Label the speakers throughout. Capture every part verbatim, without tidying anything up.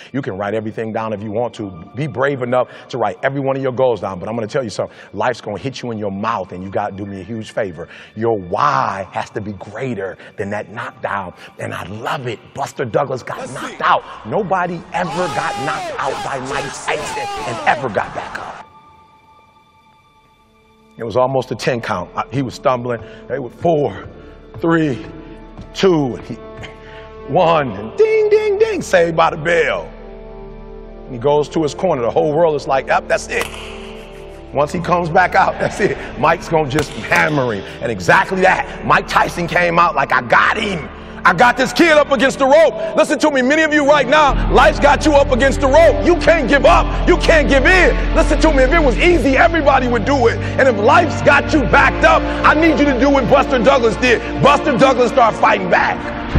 Speaker 1: You can write everything down if you want to. Be brave enough to write every one of your goals down. But I'm going to tell you something. Life's going to hit you in your mouth, and you got to do me a huge favor. Your why has to be greater than that knockdown. And I love it. Buster Douglas got Let's knocked see. out. Nobody ever got knocked out by Mike Tyson and ever got back up. It was almost a ten count. He was stumbling. They were four, three, two, and he, one, and ding, ding, ding, saved by the bell. And he goes to his corner. The whole world is like, yep, that's it. Once he comes back out, that's it. Mike's going to just hammer him. And exactly that. Mike Tyson came out like, I got him. I got this kid up against the rope. Listen to me, many of you right now, life's got you up against the rope. You can't give up. You can't give in. Listen to me, if it was easy, everybody would do it. And if life's got you backed up, I need you to do what Buster Douglas did. Buster Douglas started fighting back.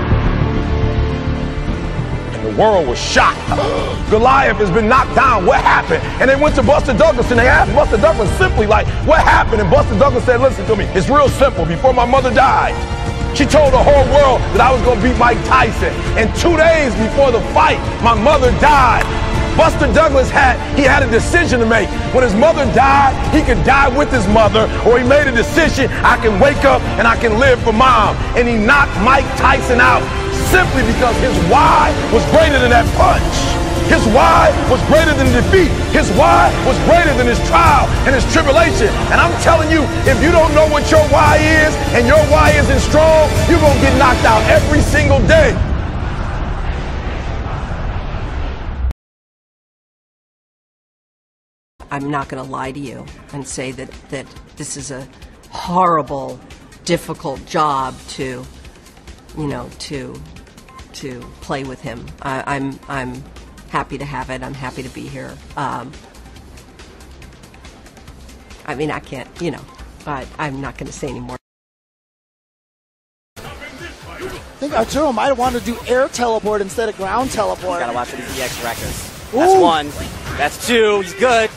Speaker 1: The world was shocked. Goliath has been knocked down. What happened? And they went to Buster Douglas and they asked Buster Douglas simply like, what happened? And Buster Douglas said, listen to me, it's real simple. Before my mother died, she told the whole world that I was going to beat Mike Tyson. And two days before the fight, my mother died. Buster Douglas had, he had a decision to make. When his mother died, he could die with his mother, or he made a decision, I can wake up and I can live for mom. And he knocked Mike Tyson out simply because his why was greater than that punch. His why was greater than defeat. His why was greater than his trial and his tribulation. And I'm telling you, if you don't know what your why is and your why isn't strong, you're going to get knocked out every single day.
Speaker 2: I'm not going to lie to you and say that, that this is a horrible, difficult job to, you know, to to play with him. I, I'm I'm happy to have it. I'm happy to be here. Um, I mean, I can't, you know, I, I'm not going to say anymore.
Speaker 3: I think Arturo might have wanted to do air teleport instead of ground teleport.
Speaker 4: You gotta watch for these E X records. That's Ooh. one. That's two. He's good.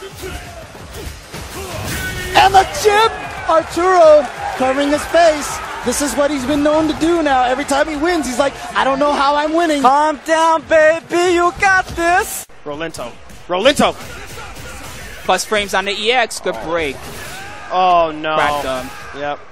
Speaker 3: And the chip! Arturo covering his face. This is what he's been known to do now. Every time he wins, he's like, I don't know how I'm winning.
Speaker 4: Calm down, baby. You got this.
Speaker 5: Rolento. Rolento.
Speaker 6: Plus frames on the E X. Good break.
Speaker 5: Oh, no.
Speaker 6: Cracked him.
Speaker 5: Yep.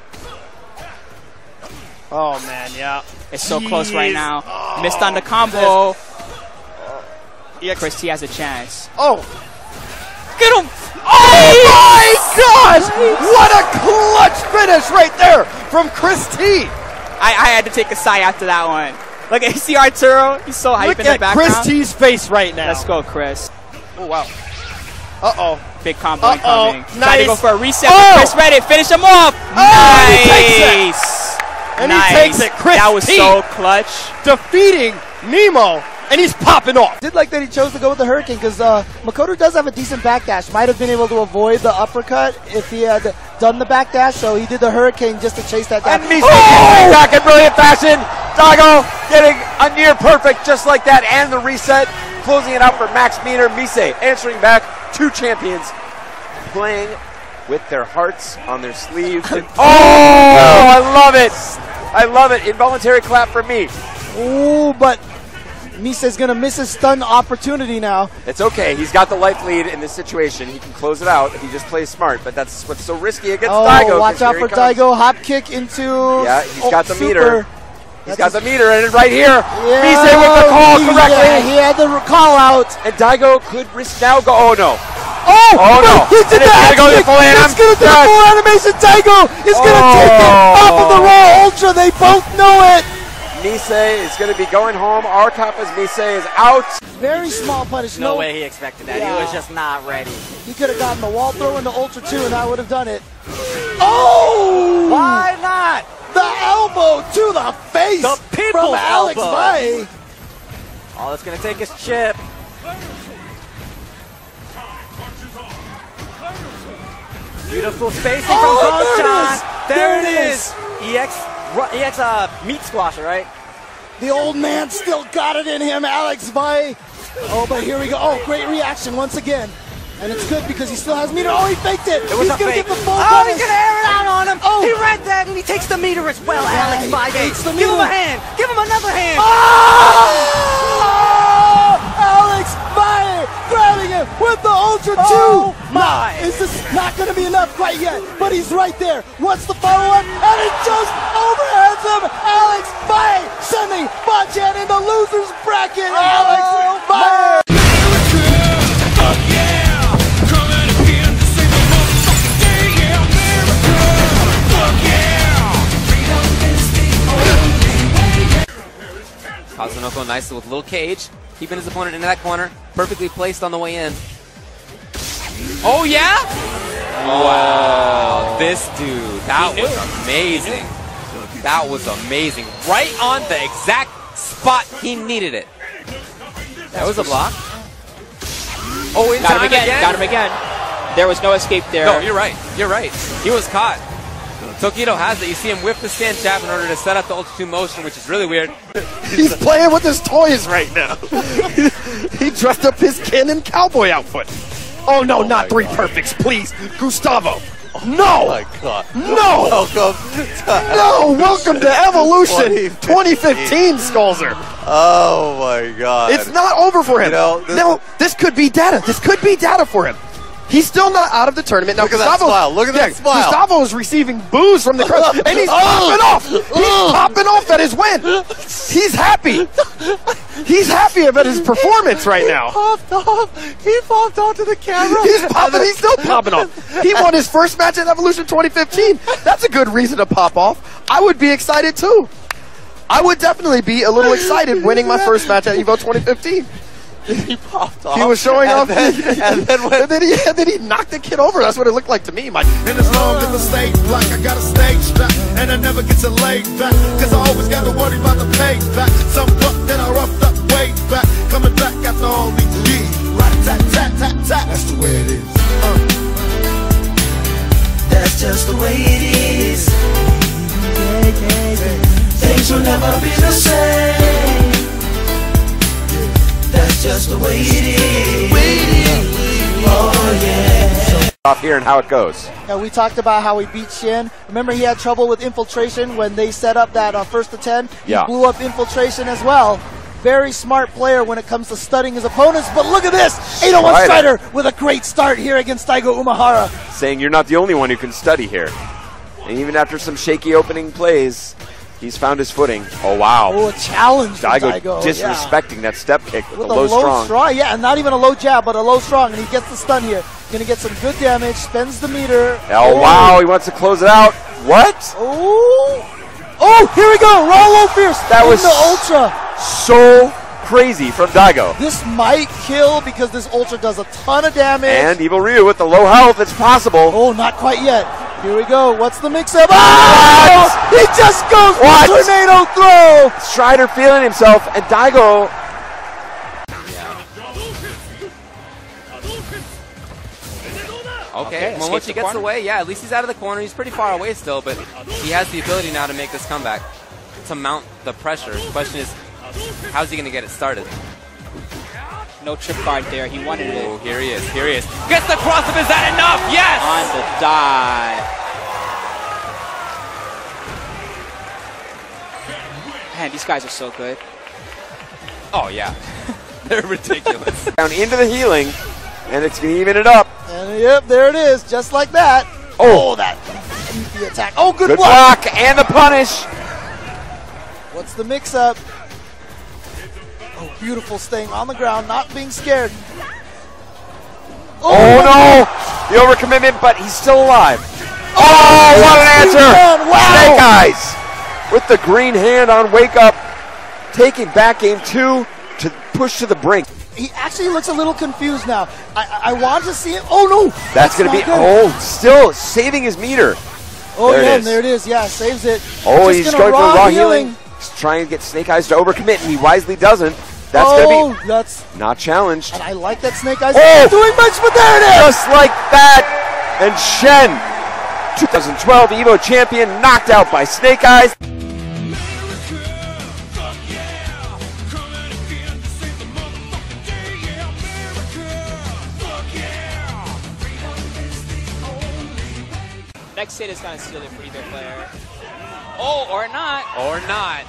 Speaker 5: Oh, man, yeah.
Speaker 6: It's so
Speaker 5: Jeez.
Speaker 6: close right now.
Speaker 5: Oh,
Speaker 6: Missed on the combo.
Speaker 5: E X.
Speaker 6: Chris T has a chance.
Speaker 5: Oh.
Speaker 6: Get him.
Speaker 5: Oh, my gosh. What a clutch finish right there from Chris T.
Speaker 6: I, I had to take a sigh after that one. Look at, you see Arturo? He's so hype
Speaker 5: Look
Speaker 6: in the
Speaker 5: at
Speaker 6: background.
Speaker 5: Chris T's face right now.
Speaker 6: Let's go, Chris.
Speaker 5: Oh, wow. Uh-oh.
Speaker 6: Big combo
Speaker 5: Uh-oh.
Speaker 6: incoming.
Speaker 5: Nice.
Speaker 6: Try to go for a reset
Speaker 5: Oh.
Speaker 6: for Chris Reddit. Finish him off.
Speaker 5: Oh,
Speaker 6: nice.
Speaker 5: and he takes it. And
Speaker 6: nice.
Speaker 5: he takes it. Chris
Speaker 6: That was
Speaker 5: T
Speaker 6: so clutch.
Speaker 5: defeating Nemo, and he's popping off.
Speaker 3: Did like that he chose to go with the Hurricane because uh, Makoto does have a decent backdash. Might have been able to avoid the uppercut if he had done the backdash, so he did the Hurricane just to chase that down.
Speaker 4: And Mise oh! back in brilliant fashion. Daigo getting a near perfect just like that, and the reset, closing it out for Max Meter. Mise answering back. Two champions playing with their hearts on their sleeves. And, oh, oh, I love it. I love it. Involuntary clap for me.
Speaker 3: Ooh, but Misa's going to miss his stun opportunity now.
Speaker 4: It's okay. He's got the life lead in this situation. He can close it out if he just plays smart, but that's what's so risky against
Speaker 3: oh,
Speaker 4: Daigo.
Speaker 3: Watch out for Daigo. Hop kick into...
Speaker 4: Yeah, he's
Speaker 3: oh,
Speaker 4: got the
Speaker 3: super.
Speaker 4: meter. He's
Speaker 3: That's
Speaker 4: got the meter, and right here,
Speaker 3: yeah,
Speaker 4: Mise with the call correctly.
Speaker 3: Yeah, he had the call out.
Speaker 4: And Daigo could risk now go. Oh, no.
Speaker 3: Oh,
Speaker 4: oh no.
Speaker 3: He did that.
Speaker 4: Go to full
Speaker 3: He's going to do the full animation. Daigo is going to
Speaker 4: oh.
Speaker 3: take it off of the Raw Ultra. They both know it.
Speaker 4: Mise is going to be going home. Arkapa's Mise is out.
Speaker 3: Very small punish.
Speaker 4: No,
Speaker 3: no
Speaker 4: way he expected that.
Speaker 3: Yeah.
Speaker 4: He was just not ready.
Speaker 3: He could have gotten the wall throw into Ultra two, and that would have done it. Oh!
Speaker 4: Why not?
Speaker 3: The elbow to the face
Speaker 4: the
Speaker 3: from Alex Valle.
Speaker 4: All it's going to take is chip. Beautiful spacing
Speaker 3: oh,
Speaker 4: from Gongchan.
Speaker 3: There,
Speaker 4: there
Speaker 3: it
Speaker 4: it
Speaker 3: is.
Speaker 4: is. E X, E X uh, meat squasher, right?
Speaker 3: The old man still got it in him, Alex Valle. Oh, but here we go. Oh, great reaction once again. And it's good because he still has meter. Oh, he faked it.
Speaker 4: it was
Speaker 3: he's going to get the full
Speaker 4: Oh,
Speaker 3: punish.
Speaker 4: he's going to air it out on him.
Speaker 3: Oh.
Speaker 4: He read that, and he takes the meter as well,
Speaker 3: Yeah,
Speaker 4: Alex Valle.
Speaker 3: Give
Speaker 4: meter. him a hand. Give him another hand.
Speaker 3: Oh! Oh! quite yet, but he's right there. What's the follow-up? And it just overheads him. Alex Bae sending Bachan in the loser's bracket. Alex Bae.
Speaker 4: Kazunoko nice with a little cage, keeping his opponent into that corner, perfectly placed on the way in. Oh yeah! Wow, this dude, that was amazing. That was amazing. Right on the exact spot he needed it. That was a block. Oh, in
Speaker 6: Got him
Speaker 4: time
Speaker 6: again.
Speaker 4: again.
Speaker 6: Got him again. There was no escape there.
Speaker 4: No, you're right. You're right. He was caught. Tokido has it. You see him whip the stand jab in order to set up the ultra two motion, which is really weird.
Speaker 5: He's playing with his toys right now. He dressed up his Cannon cowboy outfit. Oh no,
Speaker 1: Oh
Speaker 5: not three
Speaker 1: God.
Speaker 5: perfects, please. Gustavo. No!
Speaker 7: Oh my God.
Speaker 5: No!
Speaker 7: Welcome to
Speaker 5: No! Welcome to Evolution twenty fifteen, Skulzer.
Speaker 7: Oh my God.
Speaker 5: It's not over for him.
Speaker 7: You know, this-
Speaker 5: no, this could be data. This could be data for him. He's still not out of the tournament. Now,
Speaker 7: Look at that
Speaker 5: Gustavo,
Speaker 7: smile. Look at that
Speaker 5: yeah,
Speaker 7: smile.
Speaker 5: Gustavo is receiving boos from the crowd, and he's popping off. He's popping off at his win. He's happy. He's happy about his performance right now.
Speaker 7: popped off. He popped onto the camera.
Speaker 5: He's popping. He's still popping off. He won his first match at Evolution twenty fifteen. That's a good reason to pop off. I would be excited too. I would definitely be a little excited winning my first match at Evo twenty fifteen.
Speaker 7: He popped off.
Speaker 5: He was showing
Speaker 7: and
Speaker 5: off,
Speaker 7: Then, and then when
Speaker 5: and then he and then he knocked the kid over. That's what it looked like to me. My
Speaker 8: And as long as I stay black, I got a stage strap, and I never get to lay back, cause I always gotta worry about the payback. Some buck that I roughed up way back, coming back after all these years. Right, tat, tat, tat, tat. That's the way it is. Uh.
Speaker 9: That's just the way it is. Things will never be the same. That's just the way it is. Oh yeah.
Speaker 4: Off here and how it goes.
Speaker 3: Yeah, we talked about how he beat Shin. Remember, he had trouble with infiltration when they set up that uh, first to ten. He
Speaker 4: Yeah.
Speaker 3: blew up infiltration as well. Very smart player when it comes to studying his opponents. But look at this, eight oh one
Speaker 4: Strider.
Speaker 3: Strider with a great start here against Daigo Umehara.
Speaker 4: Saying you're not the only one who can study here. And even after some shaky opening plays, he's found his footing. Oh, wow.
Speaker 3: Oh, a challenge from
Speaker 4: Daigo,
Speaker 3: Daigo.
Speaker 4: disrespecting that step kick with,
Speaker 3: With
Speaker 4: a
Speaker 3: a
Speaker 4: low,
Speaker 3: low,
Speaker 4: strong.
Speaker 3: Yeah, and not even a low jab, but a low strong, and he gets the stun here. Gonna get some good damage, spends the meter.
Speaker 4: Oh, wow, he wants to close it out. What?
Speaker 3: Oh, oh, here we go, Rollo Fierce.
Speaker 4: That
Speaker 3: in
Speaker 4: was
Speaker 3: the Ultra.
Speaker 4: So crazy from Daigo.
Speaker 3: This might kill because this Ultra does a ton of damage.
Speaker 4: And Evil Ryu with the low health, it's possible.
Speaker 3: Oh, not quite yet. Here we go. What's the mix-up? Oh! He just goes for
Speaker 4: What?
Speaker 3: a tornado throw.
Speaker 4: Strider feeling himself, and Daigo. Okay, well, once he gets away, yeah, at least he's out of the corner. He's pretty far away still, but he has the ability now to make this comeback, to mount the pressure. The question is, how's he going to get it started?
Speaker 6: No trip guard there. He wanted
Speaker 4: Oh,
Speaker 6: it
Speaker 4: here he is, here he is. Gets the cross-up, is that enough? Yes!
Speaker 6: on the dive. Man, these guys are so good.
Speaker 4: Oh, yeah. They're ridiculous. Down into the healing, and it's going to even it up.
Speaker 3: And yep, there it is, just like that.
Speaker 4: Oh,
Speaker 3: Oh, that the attack. Oh, good,
Speaker 4: good
Speaker 3: block.
Speaker 4: block, and the punish.
Speaker 3: What's the mix-up? Oh, beautiful staying on the ground, not being scared.
Speaker 4: Oh, no! The overcommitment, but he's still alive. Oh, what an answer!
Speaker 3: Man, wow.
Speaker 4: Snake Eyes with the green hand on Wake Up, taking back game two to push to the brink.
Speaker 3: He actually looks a little confused now. I, I want to see him. Oh, no.
Speaker 4: That's going to be,
Speaker 3: not good.
Speaker 4: oh, still saving his meter.
Speaker 3: Oh,
Speaker 4: there it
Speaker 3: yeah,
Speaker 4: is.
Speaker 3: there it is. Yeah, saves it.
Speaker 4: Oh,
Speaker 3: Just
Speaker 4: he's
Speaker 3: gonna
Speaker 4: going for raw healing.
Speaker 3: healing.
Speaker 4: He's trying to get Snake Eyes to overcommit, and he wisely doesn't. That's
Speaker 3: oh,
Speaker 4: going to
Speaker 3: that's,
Speaker 4: be not challenged.
Speaker 3: and I like that Snake Eyes
Speaker 4: Oh!
Speaker 3: not doing much, but there it is.
Speaker 4: Just like that. And Shen, twenty twelve Evo champion, knocked out by Snake Eyes.
Speaker 6: Next hit is going to steal it for either player. Oh, or not.
Speaker 4: Or not.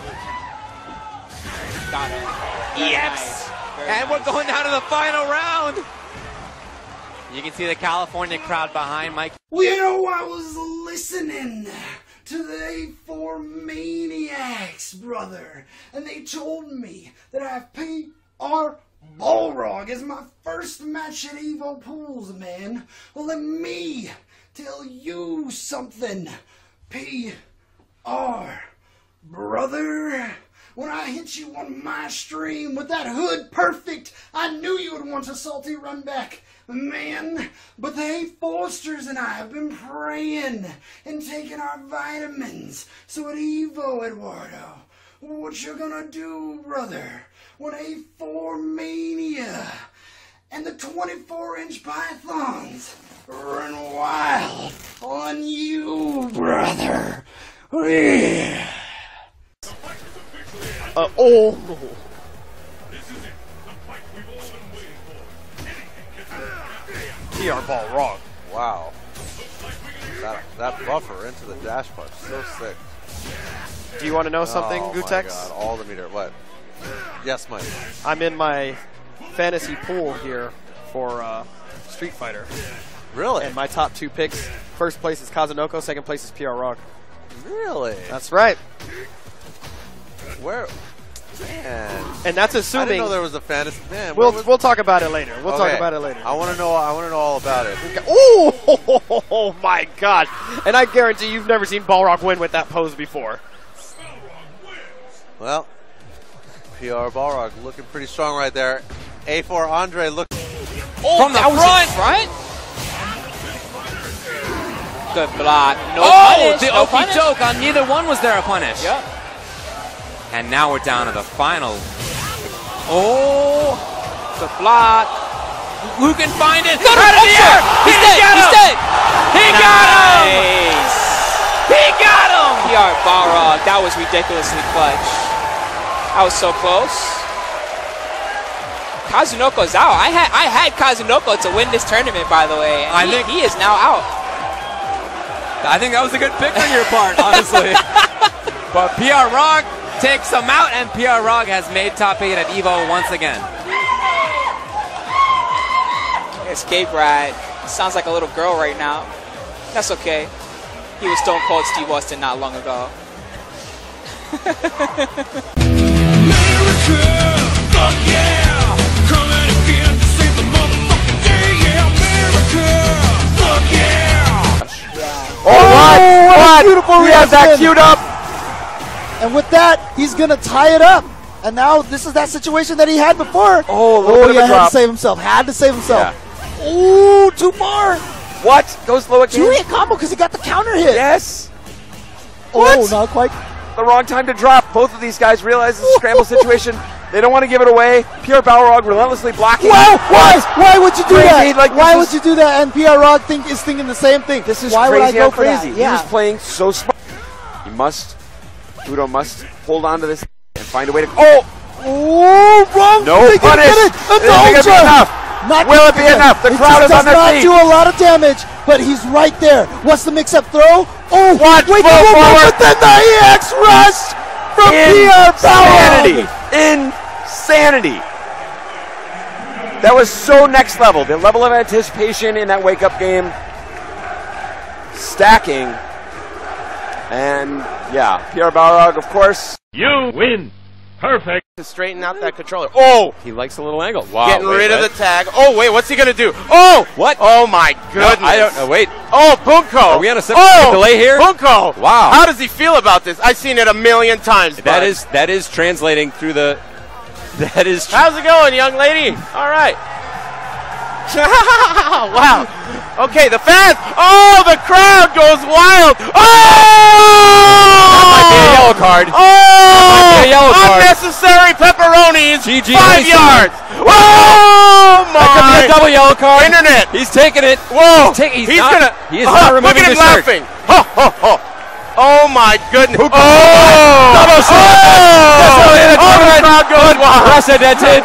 Speaker 6: Got him. Very
Speaker 4: Yes.
Speaker 6: nice. Very
Speaker 4: And
Speaker 6: nice.
Speaker 4: we're going down to the final round.
Speaker 10: You can see the California crowd behind Mike.
Speaker 11: Well, you know, I was listening to the A four Maniacs, brother, and they told me that I have P R Balrog as my first match at Evo Pools, man. Well, let me tell you something, P R, brother. When I hit you on my stream with that hood perfect, I knew you would want a salty run back, man. But the A Forsters and I have been praying and taking our vitamins. So at Evo, Eduardo, what you gonna do, brother, when A four Mania and the twenty-four inch pythons run wild on you, brother? Yeah.
Speaker 5: Uh, oh.
Speaker 4: P R Balrog.
Speaker 7: Wow. That, that buffer into the dash punch, so sick.
Speaker 5: Do you want to know something,
Speaker 7: oh
Speaker 5: Gutex?
Speaker 7: My God, all the meter. What? Yes, Mike.
Speaker 5: I'm in my fantasy pool here for uh, Street Fighter.
Speaker 7: Really?
Speaker 5: And my top two picks, first place is Kazunoko, second place is P R Rock.
Speaker 7: Really?
Speaker 5: That's right.
Speaker 7: Where? Man.
Speaker 5: And that's assuming.
Speaker 7: I didn't know there was a fantasy. Man,
Speaker 5: we'll
Speaker 7: was...
Speaker 5: we'll talk about it later. We'll
Speaker 7: okay.
Speaker 5: talk about it later.
Speaker 7: I want to know. I want to know all about it.
Speaker 5: Oh, oh my God! And I guarantee you've never seen Balrog win with that pose before.
Speaker 7: Well, P R Balrog looking pretty strong right there. A four Andre look
Speaker 6: oh,
Speaker 10: from the
Speaker 6: front.
Speaker 10: front.
Speaker 6: Good block. No
Speaker 10: oh,
Speaker 6: punish.
Speaker 10: the
Speaker 6: no
Speaker 10: okey doke on neither one was there a punish.
Speaker 6: Yep.
Speaker 10: And now we're down to the final.
Speaker 6: Oh, good block.
Speaker 10: Who can find it?
Speaker 6: Got
Speaker 10: out
Speaker 6: him.
Speaker 10: of the air.
Speaker 6: He's
Speaker 10: He
Speaker 6: dead.
Speaker 10: got
Speaker 6: He's
Speaker 10: him.
Speaker 6: dead.
Speaker 10: He
Speaker 6: nice.
Speaker 10: got him. He got him.
Speaker 6: P R Balrog. That was ridiculously clutch. That was so close. Kazunoko's out. I had I had Kazunoko to win this tournament, by the way. And
Speaker 10: I
Speaker 6: he,
Speaker 10: think
Speaker 6: he is now out.
Speaker 10: I think that was a good pick on your part, honestly. But P R Rock takes him out, and P R Rock has made top eight at Evo once again.
Speaker 6: Escape ride. Sounds like a little girl right now. That's okay. He was Stone Cold Steve Austin not long ago.
Speaker 8: America, fuck yeah! Coming again to save the motherfucking day, yeah! America, fuck yeah!
Speaker 3: Oh, what?
Speaker 4: what?
Speaker 3: Beautiful
Speaker 4: He has that
Speaker 3: reaction.
Speaker 4: queued up.
Speaker 3: And with that, he's going to tie it up. And now this is that situation that he had before.
Speaker 4: Oh, a little
Speaker 3: oh
Speaker 4: bit
Speaker 3: yeah,
Speaker 4: of a
Speaker 3: had
Speaker 4: drop.
Speaker 3: to save himself. Had to save himself.
Speaker 4: Yeah.
Speaker 3: Ooh, too far.
Speaker 4: What? Goes low again.
Speaker 3: Two-hit combo because he got the counter hit.
Speaker 4: Yes.
Speaker 3: Oh,
Speaker 4: What?
Speaker 3: not quite.
Speaker 4: The wrong time to drop. Both of these guys realize it's a scramble situation. They don't want to give it away. P R Balrog relentlessly blocking.
Speaker 3: Why? Why? Why would you do
Speaker 4: Crazy,
Speaker 3: that?
Speaker 4: like,
Speaker 3: Why would
Speaker 4: this
Speaker 3: you do that? And P R Rog think is thinking the same thing.
Speaker 4: This is
Speaker 3: Why
Speaker 4: crazy
Speaker 3: would I go
Speaker 4: on
Speaker 3: for
Speaker 4: crazy.
Speaker 3: that?
Speaker 4: He
Speaker 3: Yeah.
Speaker 4: was playing so smart. You must, Udo must hold on to this and find a way to. Oh!
Speaker 3: Oh, wrong.
Speaker 4: No
Speaker 3: They didn't
Speaker 4: punish.
Speaker 3: get it.
Speaker 4: Is it gonna be enough?
Speaker 3: Not
Speaker 4: Will it be
Speaker 3: good.
Speaker 4: enough? The
Speaker 3: It
Speaker 4: crowd
Speaker 3: just
Speaker 4: is on their
Speaker 3: does not
Speaker 4: feet.
Speaker 3: do a lot of damage, but he's right there. What's the mix-up throw? Oh,
Speaker 4: Watch,
Speaker 3: wait,
Speaker 4: go
Speaker 3: no, no,
Speaker 4: forward.
Speaker 3: but then the E X rush from P R
Speaker 4: Insanity.
Speaker 3: Balrog.
Speaker 4: Insanity. That was so next level. The level of anticipation in that wake-up game. Stacking. And, yeah, P R Balrog, of course.
Speaker 12: You win. Perfect.
Speaker 5: To straighten out that controller. Oh!
Speaker 10: He likes a little angle. Wow.
Speaker 5: Getting
Speaker 10: wait,
Speaker 5: rid
Speaker 10: what?
Speaker 5: of the tag. Oh, wait, what's he going to do? Oh!
Speaker 10: What?
Speaker 5: Oh, my
Speaker 10: No,
Speaker 5: goodness.
Speaker 10: I don't know. Wait.
Speaker 5: Oh, Bunko.
Speaker 10: Are we on a second
Speaker 5: oh,
Speaker 10: delay here?
Speaker 5: Bunko.
Speaker 10: Wow.
Speaker 5: How does he feel about this? I've seen it a million times.
Speaker 10: That
Speaker 5: bud.
Speaker 10: is that is translating through the. That is. Tr-
Speaker 5: How's it going, young lady? All right. Wow. Okay, the fans. Oh, the crowd goes wild. Oh!
Speaker 10: That might be a yellow card.
Speaker 5: Oh!
Speaker 10: That might be a yellow card.
Speaker 5: Unnecessary pepperonis.
Speaker 10: G G
Speaker 5: Five
Speaker 10: Racing.
Speaker 5: yards. Oh my!
Speaker 10: That could be a double yellow card.
Speaker 5: Internet.
Speaker 10: He's taking it.
Speaker 5: Whoa!
Speaker 10: He's, ta- he's,
Speaker 5: he's
Speaker 10: not,
Speaker 5: gonna.
Speaker 10: He is
Speaker 5: uh,
Speaker 10: not
Speaker 5: look
Speaker 10: removing
Speaker 5: at him
Speaker 10: the shirt.
Speaker 5: laughing. Ho, ho, ho. Oh my goodness!
Speaker 10: Who-
Speaker 5: Oh!
Speaker 10: Double shirt. That's
Speaker 5: Oh!
Speaker 10: how the
Speaker 5: Oh, the crowd goes wild.
Speaker 10: Unprecedented.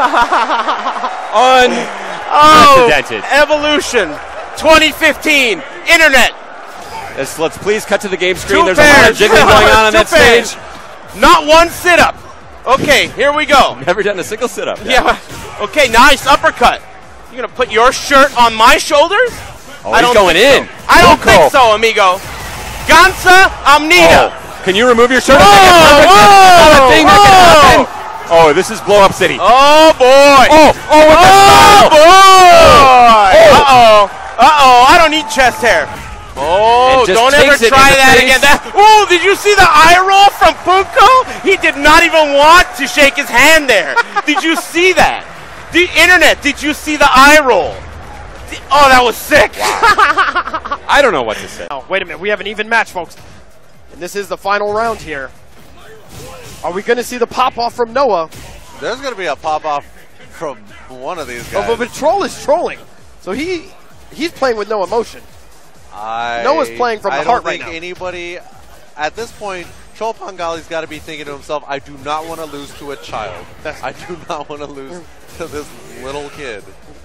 Speaker 5: Oh!
Speaker 10: Unprecedented.
Speaker 5: Evolution twenty fifteen. Internet.
Speaker 10: Let's, let's please cut to the game screen.
Speaker 5: Two
Speaker 10: There's a lot of
Speaker 5: pairs.
Speaker 10: jiggling going on on
Speaker 5: Two
Speaker 10: that
Speaker 5: pairs.
Speaker 10: stage.
Speaker 5: Not one sit-up. Okay, here we go.
Speaker 10: Never done a single sit-up.
Speaker 5: Yeah. Okay, nice uppercut.
Speaker 13: You're gonna put your shirt on my shoulders?
Speaker 10: Oh,
Speaker 13: I
Speaker 10: he's
Speaker 13: don't
Speaker 10: going
Speaker 13: think
Speaker 10: in.
Speaker 13: So. I don't
Speaker 10: Buko.
Speaker 13: think so, amigo. Gansa Amnida.
Speaker 10: Oh, can you remove your shirt?
Speaker 13: Whoa,
Speaker 10: That's
Speaker 13: whoa,
Speaker 10: not a thing that can
Speaker 13: whoa.
Speaker 10: happen. Oh, this is blow up city.
Speaker 13: Oh boy.
Speaker 10: Oh, oh, with the
Speaker 13: oh
Speaker 10: stop.
Speaker 13: boy.
Speaker 10: Oh.
Speaker 13: Uh oh. Uh oh. I don't need chest hair. Oh,
Speaker 10: And just
Speaker 13: don't ever
Speaker 10: takes it
Speaker 13: try
Speaker 10: in the
Speaker 13: that
Speaker 10: face.
Speaker 13: again. That, oh, did you see the eye roll from Buko? He did not even want to shake his hand there. Did you see that? The internet, did you see the eye roll? The, oh, that was sick.
Speaker 10: Wow. I don't know what to say.
Speaker 5: Oh, wait a minute. We have an even match, folks. And this is the final round here. Are we going to see the pop-off from Noah?
Speaker 7: There's going to be a pop-off from one of these guys.
Speaker 5: Oh, but, but Troll is trolling. So he he's playing with no emotion.
Speaker 7: I,
Speaker 5: Noah's playing from the
Speaker 7: I
Speaker 5: heart
Speaker 7: don't
Speaker 5: right
Speaker 7: think
Speaker 5: now.
Speaker 7: anybody, at this point, Troll Pangali's got to be thinking to himself, I do not want to lose to a child. I do not want to lose to this little kid.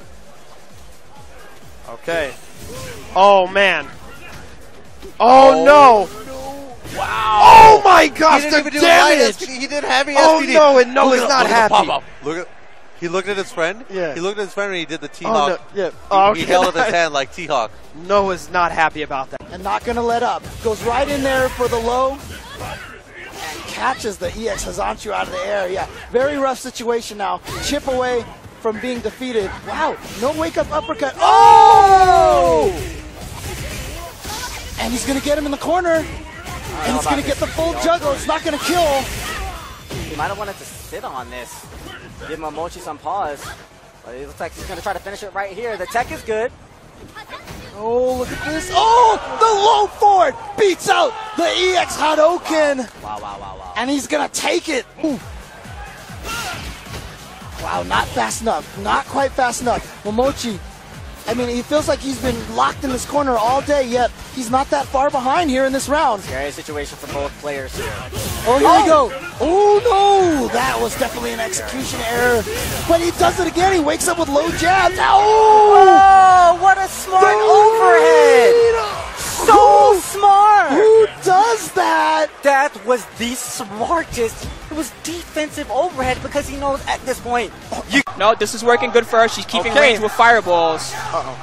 Speaker 5: Okay. Oh, man. Oh,
Speaker 7: Oh,
Speaker 5: no.
Speaker 7: Wow.
Speaker 5: Oh, my gosh,
Speaker 7: He didn't
Speaker 5: the
Speaker 7: even do a light
Speaker 5: damage.
Speaker 7: S P D. He did heavy
Speaker 5: Oh,
Speaker 7: S P D.
Speaker 5: no, and Noah's
Speaker 7: Look at-
Speaker 5: not
Speaker 7: look at the
Speaker 5: happy.
Speaker 7: pop-up. Look at, he looked at his friend.
Speaker 5: Yeah.
Speaker 7: He looked at his friend and he did the
Speaker 5: Oh,
Speaker 7: T-Hawk.
Speaker 5: no, yeah.
Speaker 7: He,
Speaker 5: Oh,
Speaker 7: he
Speaker 5: okay.
Speaker 7: held up his hand like T-Hawk.
Speaker 5: Noah's not happy about that.
Speaker 3: And not going to let up. Goes right in there for the low. And catches the E X Hazanchu out of the air. Yeah, very rough situation now. Chip away from being defeated. Wow, no wake-up uppercut. Oh! And he's going to get him in the corner. And he's going to get the full juggle. It's not going to kill.
Speaker 14: He might have wanted to sit on this. Give Momochi some pause. But it looks like he's going to try to finish it right here. The tech is good.
Speaker 3: Oh, look at this. Oh, the low forward beats out the E X Hadoken.
Speaker 14: Wow, wow, wow, wow.
Speaker 3: And he's going to take it. Ooh. Wow, not fast enough. Not quite fast enough. Momochi, I mean, he feels like he's been locked in this corner all day, yet he's not that far behind here in this round.
Speaker 14: Scary situation for both players here.
Speaker 3: Oh, here we go. Oh, no. That was definitely an execution error. But he does it again. He wakes up with low jabs. Oh,
Speaker 14: oh what a smart overhead. So smart.
Speaker 3: Who does that?
Speaker 14: That was the smartest. It was defensive overhead because he knows at this point.
Speaker 6: You no, this is working good for her. She's keeping
Speaker 5: Okay.
Speaker 6: range with fireballs.
Speaker 5: Uh-oh.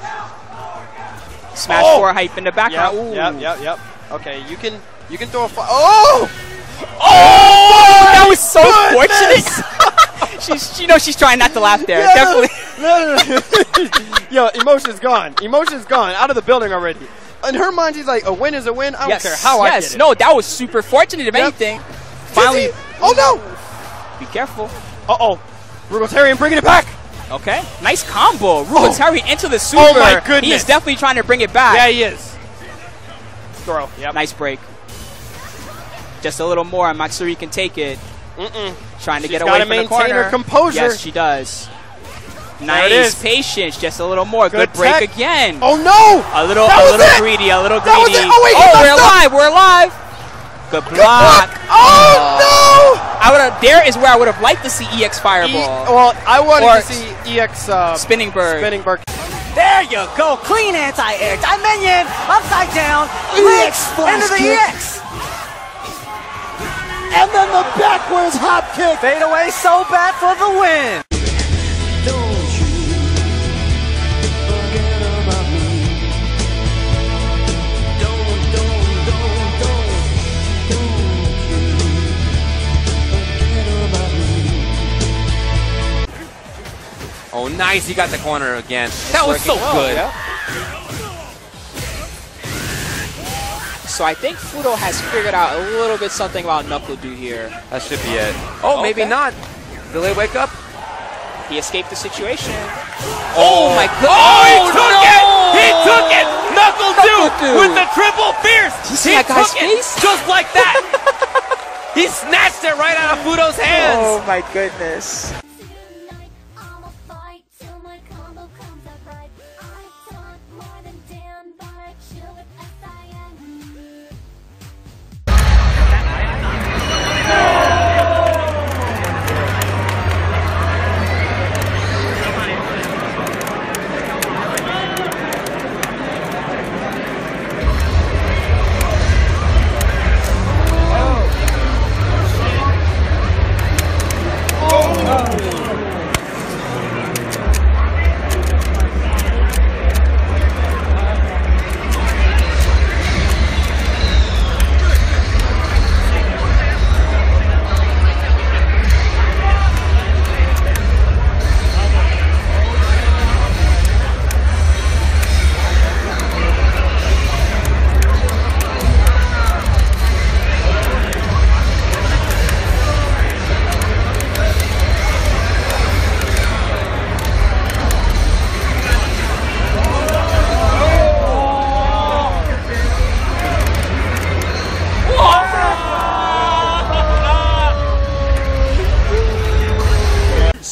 Speaker 6: Smash
Speaker 5: Oh.
Speaker 6: four hype in the background. Ooh.
Speaker 5: Yep, yep, yep. Okay, you can you can throw a fi- Oh!
Speaker 6: Oh, that was so
Speaker 5: goodness!
Speaker 6: fortunate. she's, you know, she's trying not to laugh there.
Speaker 5: Yeah,
Speaker 6: Definitely.
Speaker 5: No, no, no. Yo, emotion's gone. Emotion's gone. Out of the building already. In her mind, she's like, a win is a win. I don't
Speaker 6: yes,
Speaker 5: care how I
Speaker 6: yes.
Speaker 5: get it.
Speaker 6: No, that was super fortunate. If
Speaker 5: Yep.
Speaker 6: anything, finally.
Speaker 5: Oh no!
Speaker 6: Be careful.
Speaker 5: Uh oh. Rugotarian bringing it back.
Speaker 6: Okay, nice combo. Rugotari into the super.
Speaker 5: Oh my goodness.
Speaker 6: He is definitely trying to bring it back.
Speaker 5: Yeah, he is. Throw. Yep.
Speaker 6: Nice break. Just a little more, and Matsuri can take it.
Speaker 5: Mm-mm.
Speaker 6: Trying to
Speaker 5: She's
Speaker 6: get away
Speaker 5: gotta
Speaker 6: from the
Speaker 5: maintain
Speaker 6: corner.
Speaker 5: her composure.
Speaker 6: Yes, she does.
Speaker 5: There it
Speaker 6: Nice
Speaker 5: is.
Speaker 6: patience. Just a little more. Good,
Speaker 5: Good
Speaker 6: break
Speaker 5: tech.
Speaker 6: again.
Speaker 5: Oh no!
Speaker 6: A little,
Speaker 5: That
Speaker 6: a
Speaker 5: was
Speaker 6: little
Speaker 5: it!
Speaker 6: greedy. A little
Speaker 5: That was
Speaker 6: greedy.
Speaker 5: it! Oh, wait, he
Speaker 6: oh we're
Speaker 5: messed up!
Speaker 6: alive. We're alive. Good block.
Speaker 5: Oh no!
Speaker 6: I would have. There is where I would have liked to see E X fireball.
Speaker 5: E- well, I wanted
Speaker 6: Or
Speaker 5: to see E X uh,
Speaker 6: spinning bird.
Speaker 5: Spinning bird.
Speaker 14: There you go. Clean anti-air. Dimension. Upside down.
Speaker 3: E
Speaker 14: Licks
Speaker 3: X flash
Speaker 14: into the
Speaker 3: kick.
Speaker 14: E X.
Speaker 3: And then the backwards hop kick.
Speaker 14: Fade away so bad for the win.
Speaker 10: Oh, nice. He got the corner again. That was so
Speaker 6: well,
Speaker 10: good.
Speaker 6: yeah. So I think Fudo has figured out a little bit something about Knuckle Do here.
Speaker 10: That should be it. Oh,
Speaker 6: Okay.
Speaker 10: maybe not. Delay wake up.
Speaker 6: He escaped the situation.
Speaker 10: Oh, my
Speaker 13: Oh,
Speaker 10: goodness.
Speaker 13: he
Speaker 10: Oh,
Speaker 13: took
Speaker 10: no.
Speaker 13: it! He took it! Knuckle
Speaker 10: Knuckle
Speaker 13: Dew
Speaker 10: Dew.
Speaker 13: with the triple fierce!
Speaker 10: You see
Speaker 13: He
Speaker 10: that guy's
Speaker 13: took it
Speaker 10: face?
Speaker 13: just like that! He snatched it right out of Fudo's hands!
Speaker 6: Oh my goodness.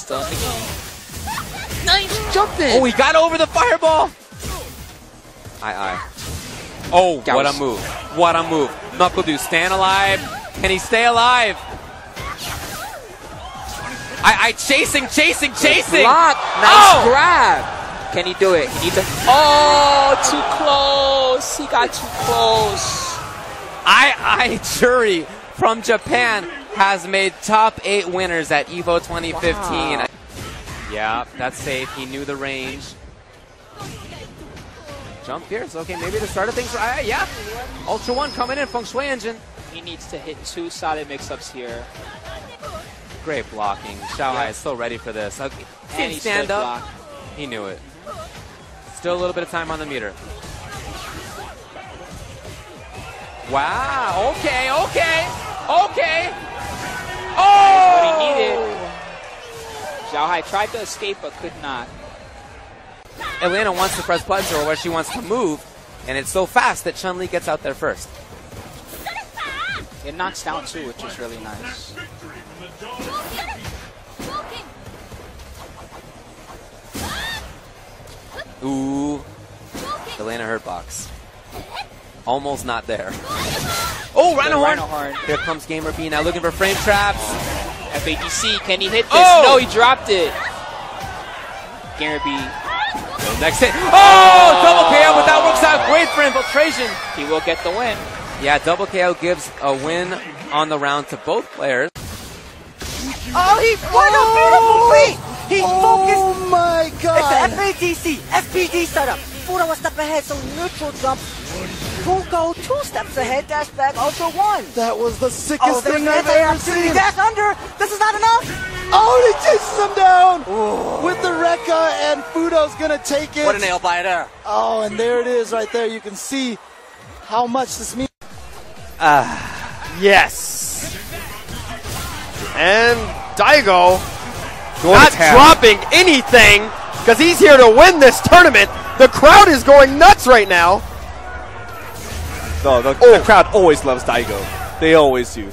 Speaker 6: still in the game.
Speaker 10: Nice jumping. Oh, he got over the fireball. Aye, aye. Oh,
Speaker 6: Gauss.
Speaker 10: what a move. What a move. NuckleDu, stand alive. Can he stay alive? I, I chasing, chasing, chasing.
Speaker 6: Block. Nice oh. grab. Can he do it? He needs to. Oh, too close. He got too close.
Speaker 10: I I Jury from Japan has made top eight winners at EVO twenty fifteen. Wow. Yeah, that's safe. He knew the range. Jump Pierce. Okay, maybe the start of things. Uh, yeah. Ultra One coming in. Feng Shui Engine.
Speaker 6: He needs to hit two solid mix-ups here.
Speaker 10: Great blocking. Xiaohai yep. is so ready for this. Okay.
Speaker 6: And he
Speaker 10: stand up.
Speaker 6: block.
Speaker 10: He knew it. Still a little bit of time on the meter. Wow. Okay. Okay. Okay. Oh!
Speaker 6: That's what he needed. Xiaohai tried to escape but could not.
Speaker 10: Elena wants to press buttons or where she wants to move, and it's so fast that Chun-Li gets out there first.
Speaker 6: It knocks down too, which is really nice.
Speaker 10: Ooh. Elena hurt box. Almost not there. Oh, Rhino Horn.
Speaker 6: Rhino Horn.
Speaker 10: Here comes Gamer B now looking for frame traps.
Speaker 6: F A D C, can he hit this?
Speaker 10: Oh!
Speaker 6: No, he dropped it. Gamer B.
Speaker 10: Next hit. Oh, double K O, but that works out great for Infiltration.
Speaker 6: He will get the win.
Speaker 10: Yeah, double K O gives a win on the round to both players.
Speaker 14: Oh, he what a beautiful feat! He
Speaker 3: oh
Speaker 14: focused.
Speaker 3: my god!
Speaker 14: It's the F A D C, F P D setup. Fudo was step ahead, so neutral jump. Funko two steps ahead, dash back, Ultra One.
Speaker 3: That was the sickest
Speaker 14: oh,
Speaker 3: thing I've ever seen.
Speaker 14: Dash under. This is not enough.
Speaker 3: Oh, he chases him down Ooh. with the Rekka, and Fudo's gonna take it.
Speaker 14: What a nail biter!
Speaker 3: Oh, and there it is, right there. You can see how much this means.
Speaker 5: Ah, uh, yes. And Daigo not dropping anything because he's here to win this tournament. The crowd is going nuts right now.
Speaker 13: No, the, oh. the crowd always loves Daigo. They always do.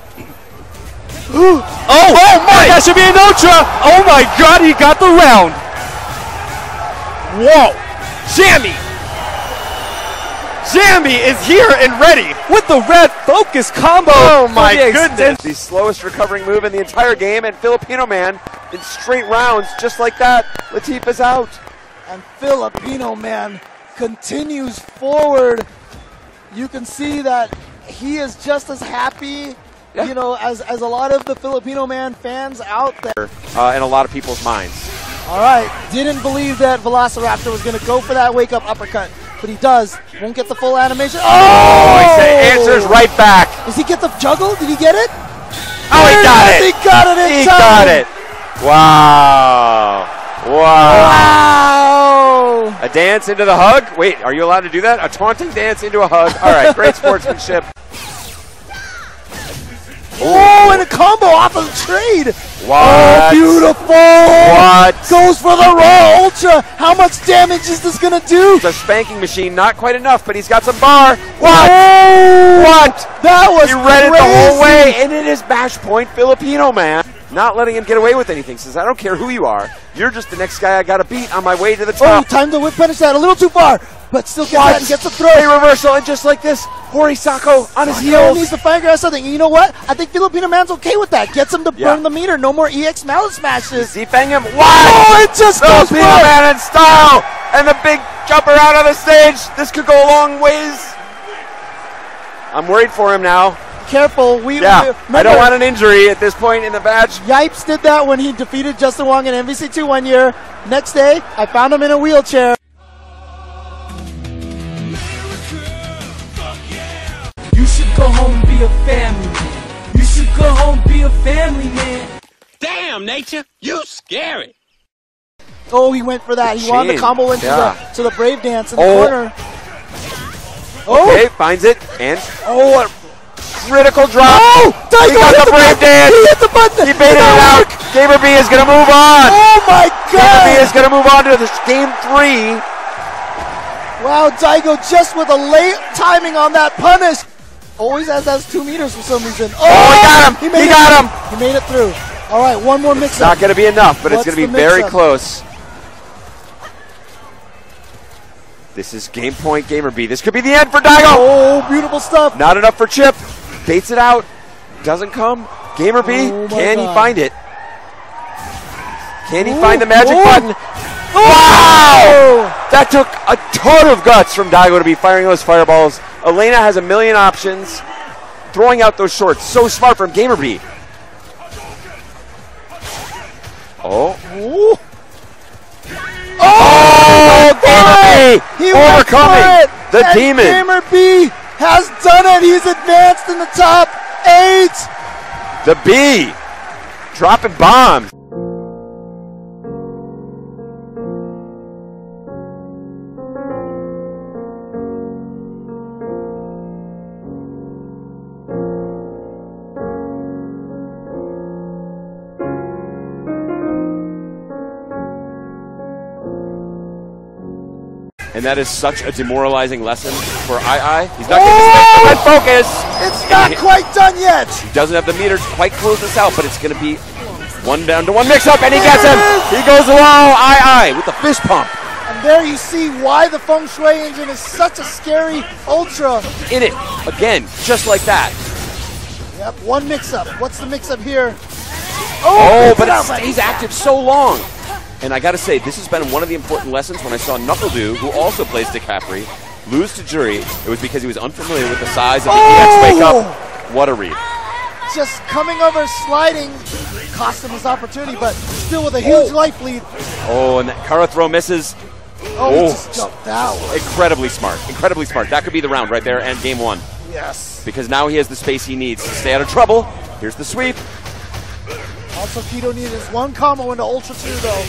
Speaker 5: oh, oh my!
Speaker 13: That should be an Ultra! Oh my god, he got the round!
Speaker 5: Whoa! Jammy! Jammy is here and ready
Speaker 13: with the red focus combo.
Speaker 5: Oh my goodness! The slowest recovering move in the entire game, and Filipino Man in straight rounds, just like that. Latif is out.
Speaker 3: And Filipino Man continues forward. You can see that he is just as happy, yeah. you know, as, as a lot of the Filipino Man fans out there.
Speaker 5: Uh, in a lot of people's minds.
Speaker 3: All right, didn't believe that Velociraptor was going to go for that wake-up uppercut, but he does. Won't get the full animation. Oh!
Speaker 5: oh he said answers right back.
Speaker 3: Does he get the juggle? Did he get it?
Speaker 5: Oh, he got it.
Speaker 3: He got it in
Speaker 5: He
Speaker 3: time.
Speaker 5: got it. Wow. Wow.
Speaker 3: Wow.
Speaker 5: A dance into the hug? Wait, are you allowed to do that? A taunting dance into a hug. All right, great sportsmanship.
Speaker 3: Oh, and a combo off of the trade.
Speaker 5: What?
Speaker 3: Oh, beautiful.
Speaker 5: What?
Speaker 3: Goes for the raw ultra. How much damage is this going to do?
Speaker 5: It's a spanking machine. Not quite enough, but he's got some bar. What?
Speaker 3: Oh,
Speaker 5: what?
Speaker 3: That was
Speaker 5: He read
Speaker 3: crazy.
Speaker 5: it the whole way, and it is Bash Point Filipino Man. Not letting him get away with anything. Says, I don't care who you are. You're just the next guy I got to beat on my way to the top.
Speaker 3: Oh, time to whip punish that. A little too far, but still gets
Speaker 5: What?
Speaker 3: that and gets the throw.
Speaker 5: A reversal, and just like this, Horisako on his
Speaker 3: He
Speaker 5: heels.
Speaker 3: needs to find out something. And you know what? I think Filipino Man's okay with that. Gets him to
Speaker 5: Yeah.
Speaker 3: burn the meter. No more E X mallet smashes.
Speaker 5: Z-Fang him. What?
Speaker 3: Oh, it just goes
Speaker 5: Filipino
Speaker 3: for it.
Speaker 5: Man in style, and the big jumper out on the stage. This could go a long ways. I'm worried for him now.
Speaker 3: Careful. We,
Speaker 5: Yeah,
Speaker 3: we
Speaker 5: I don't want an injury at this point in the match.
Speaker 3: Yipes did that when he defeated Justin Wong in M V C two one year. Next day, I found him in a wheelchair.
Speaker 9: You should go home and be a family man. You should go home and be a family man.
Speaker 12: Damn, Nature, you scary.
Speaker 3: Oh, he went for that. He wanted to combo into
Speaker 5: Yeah.
Speaker 3: the to the Brave Dance in
Speaker 5: Oh.
Speaker 3: the corner. Oh,
Speaker 5: Okay, finds it, and
Speaker 3: oh,
Speaker 5: a critical drop.
Speaker 3: oh!
Speaker 5: He got the Brave Dance.
Speaker 3: He hit the button.
Speaker 5: He baited it out. Gamer B is going to move on.
Speaker 3: Oh my
Speaker 5: Gamer B
Speaker 3: God!
Speaker 5: is going to move on to this game three.
Speaker 3: Wow, Daigo just with a late timing on that punish. Always has those two meters for some reason. Oh,
Speaker 5: Oh, he got him.
Speaker 3: He, made
Speaker 5: He
Speaker 3: it
Speaker 5: got
Speaker 3: through.
Speaker 5: him.
Speaker 3: He made it through. All right, one more mix-up.
Speaker 4: Not going to be enough, but
Speaker 3: What's
Speaker 4: it's going to be
Speaker 3: the
Speaker 4: very
Speaker 3: mix-up?
Speaker 4: close. This is game point, Gamer B. This could be the end for Daigo.
Speaker 3: Oh, beautiful stuff.
Speaker 4: Not enough for Chip. Baits it out. Doesn't come. Gamer B,
Speaker 3: Oh, my
Speaker 4: can he
Speaker 3: God.
Speaker 4: find it? Can he
Speaker 3: Ooh,
Speaker 4: find the magic
Speaker 3: ooh.
Speaker 4: button? Wow! That took a ton of guts from Daigo to be firing those fireballs. Elena has a million options. Throwing out those shorts. So smart from Gamer B. Oh.
Speaker 3: Ooh.
Speaker 4: Oh, Gamer B!
Speaker 3: He went
Speaker 4: Overcoming
Speaker 3: for it,
Speaker 4: the
Speaker 3: and
Speaker 4: demon.
Speaker 3: Gamer B has done it. He's advanced in the top eight.
Speaker 4: The B. Dropping bombs. And that is such a demoralizing lesson for I I. He's not getting the red focus.
Speaker 3: It's not quite done yet.
Speaker 4: He doesn't have the meter to quite close this out, but it's going to be one down to one mix-up, and he gets him. He goes low, I I, with the fist pump.
Speaker 3: And there you see why the Feng Shui engine is such a scary ultra.
Speaker 4: In it, again, just like that.
Speaker 3: Yep, one mix-up. What's the mix-up here?
Speaker 4: Oh,
Speaker 3: gets
Speaker 4: but it
Speaker 3: out right
Speaker 4: stays
Speaker 3: now.
Speaker 4: active so long. And I got to say, this has been one of the important lessons when I saw Knuckledew, who also plays DiCapri, lose to Jury. It was because he was unfamiliar with the size of the
Speaker 3: Oh!
Speaker 4: E X wake-up. What a read.
Speaker 3: Just coming over, sliding, cost him his opportunity, but still with a huge life lead.
Speaker 4: Oh, and that Kara throw misses.
Speaker 3: Oh, he just jumped out.
Speaker 4: Incredibly smart. Incredibly smart. That could be the round right there and game one.
Speaker 3: Yes.
Speaker 4: Because now he has the space he needs to stay out of trouble. Here's the sweep.
Speaker 3: Also, Keto needed his one combo into Ultra two, though.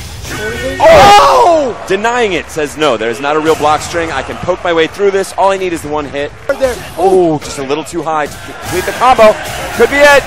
Speaker 4: Oh! Denying it, says no. There's not a real block string. I can poke my way through this. All I need is the one hit.
Speaker 3: There.
Speaker 4: Oh, just a little too high to complete the combo. Could be it.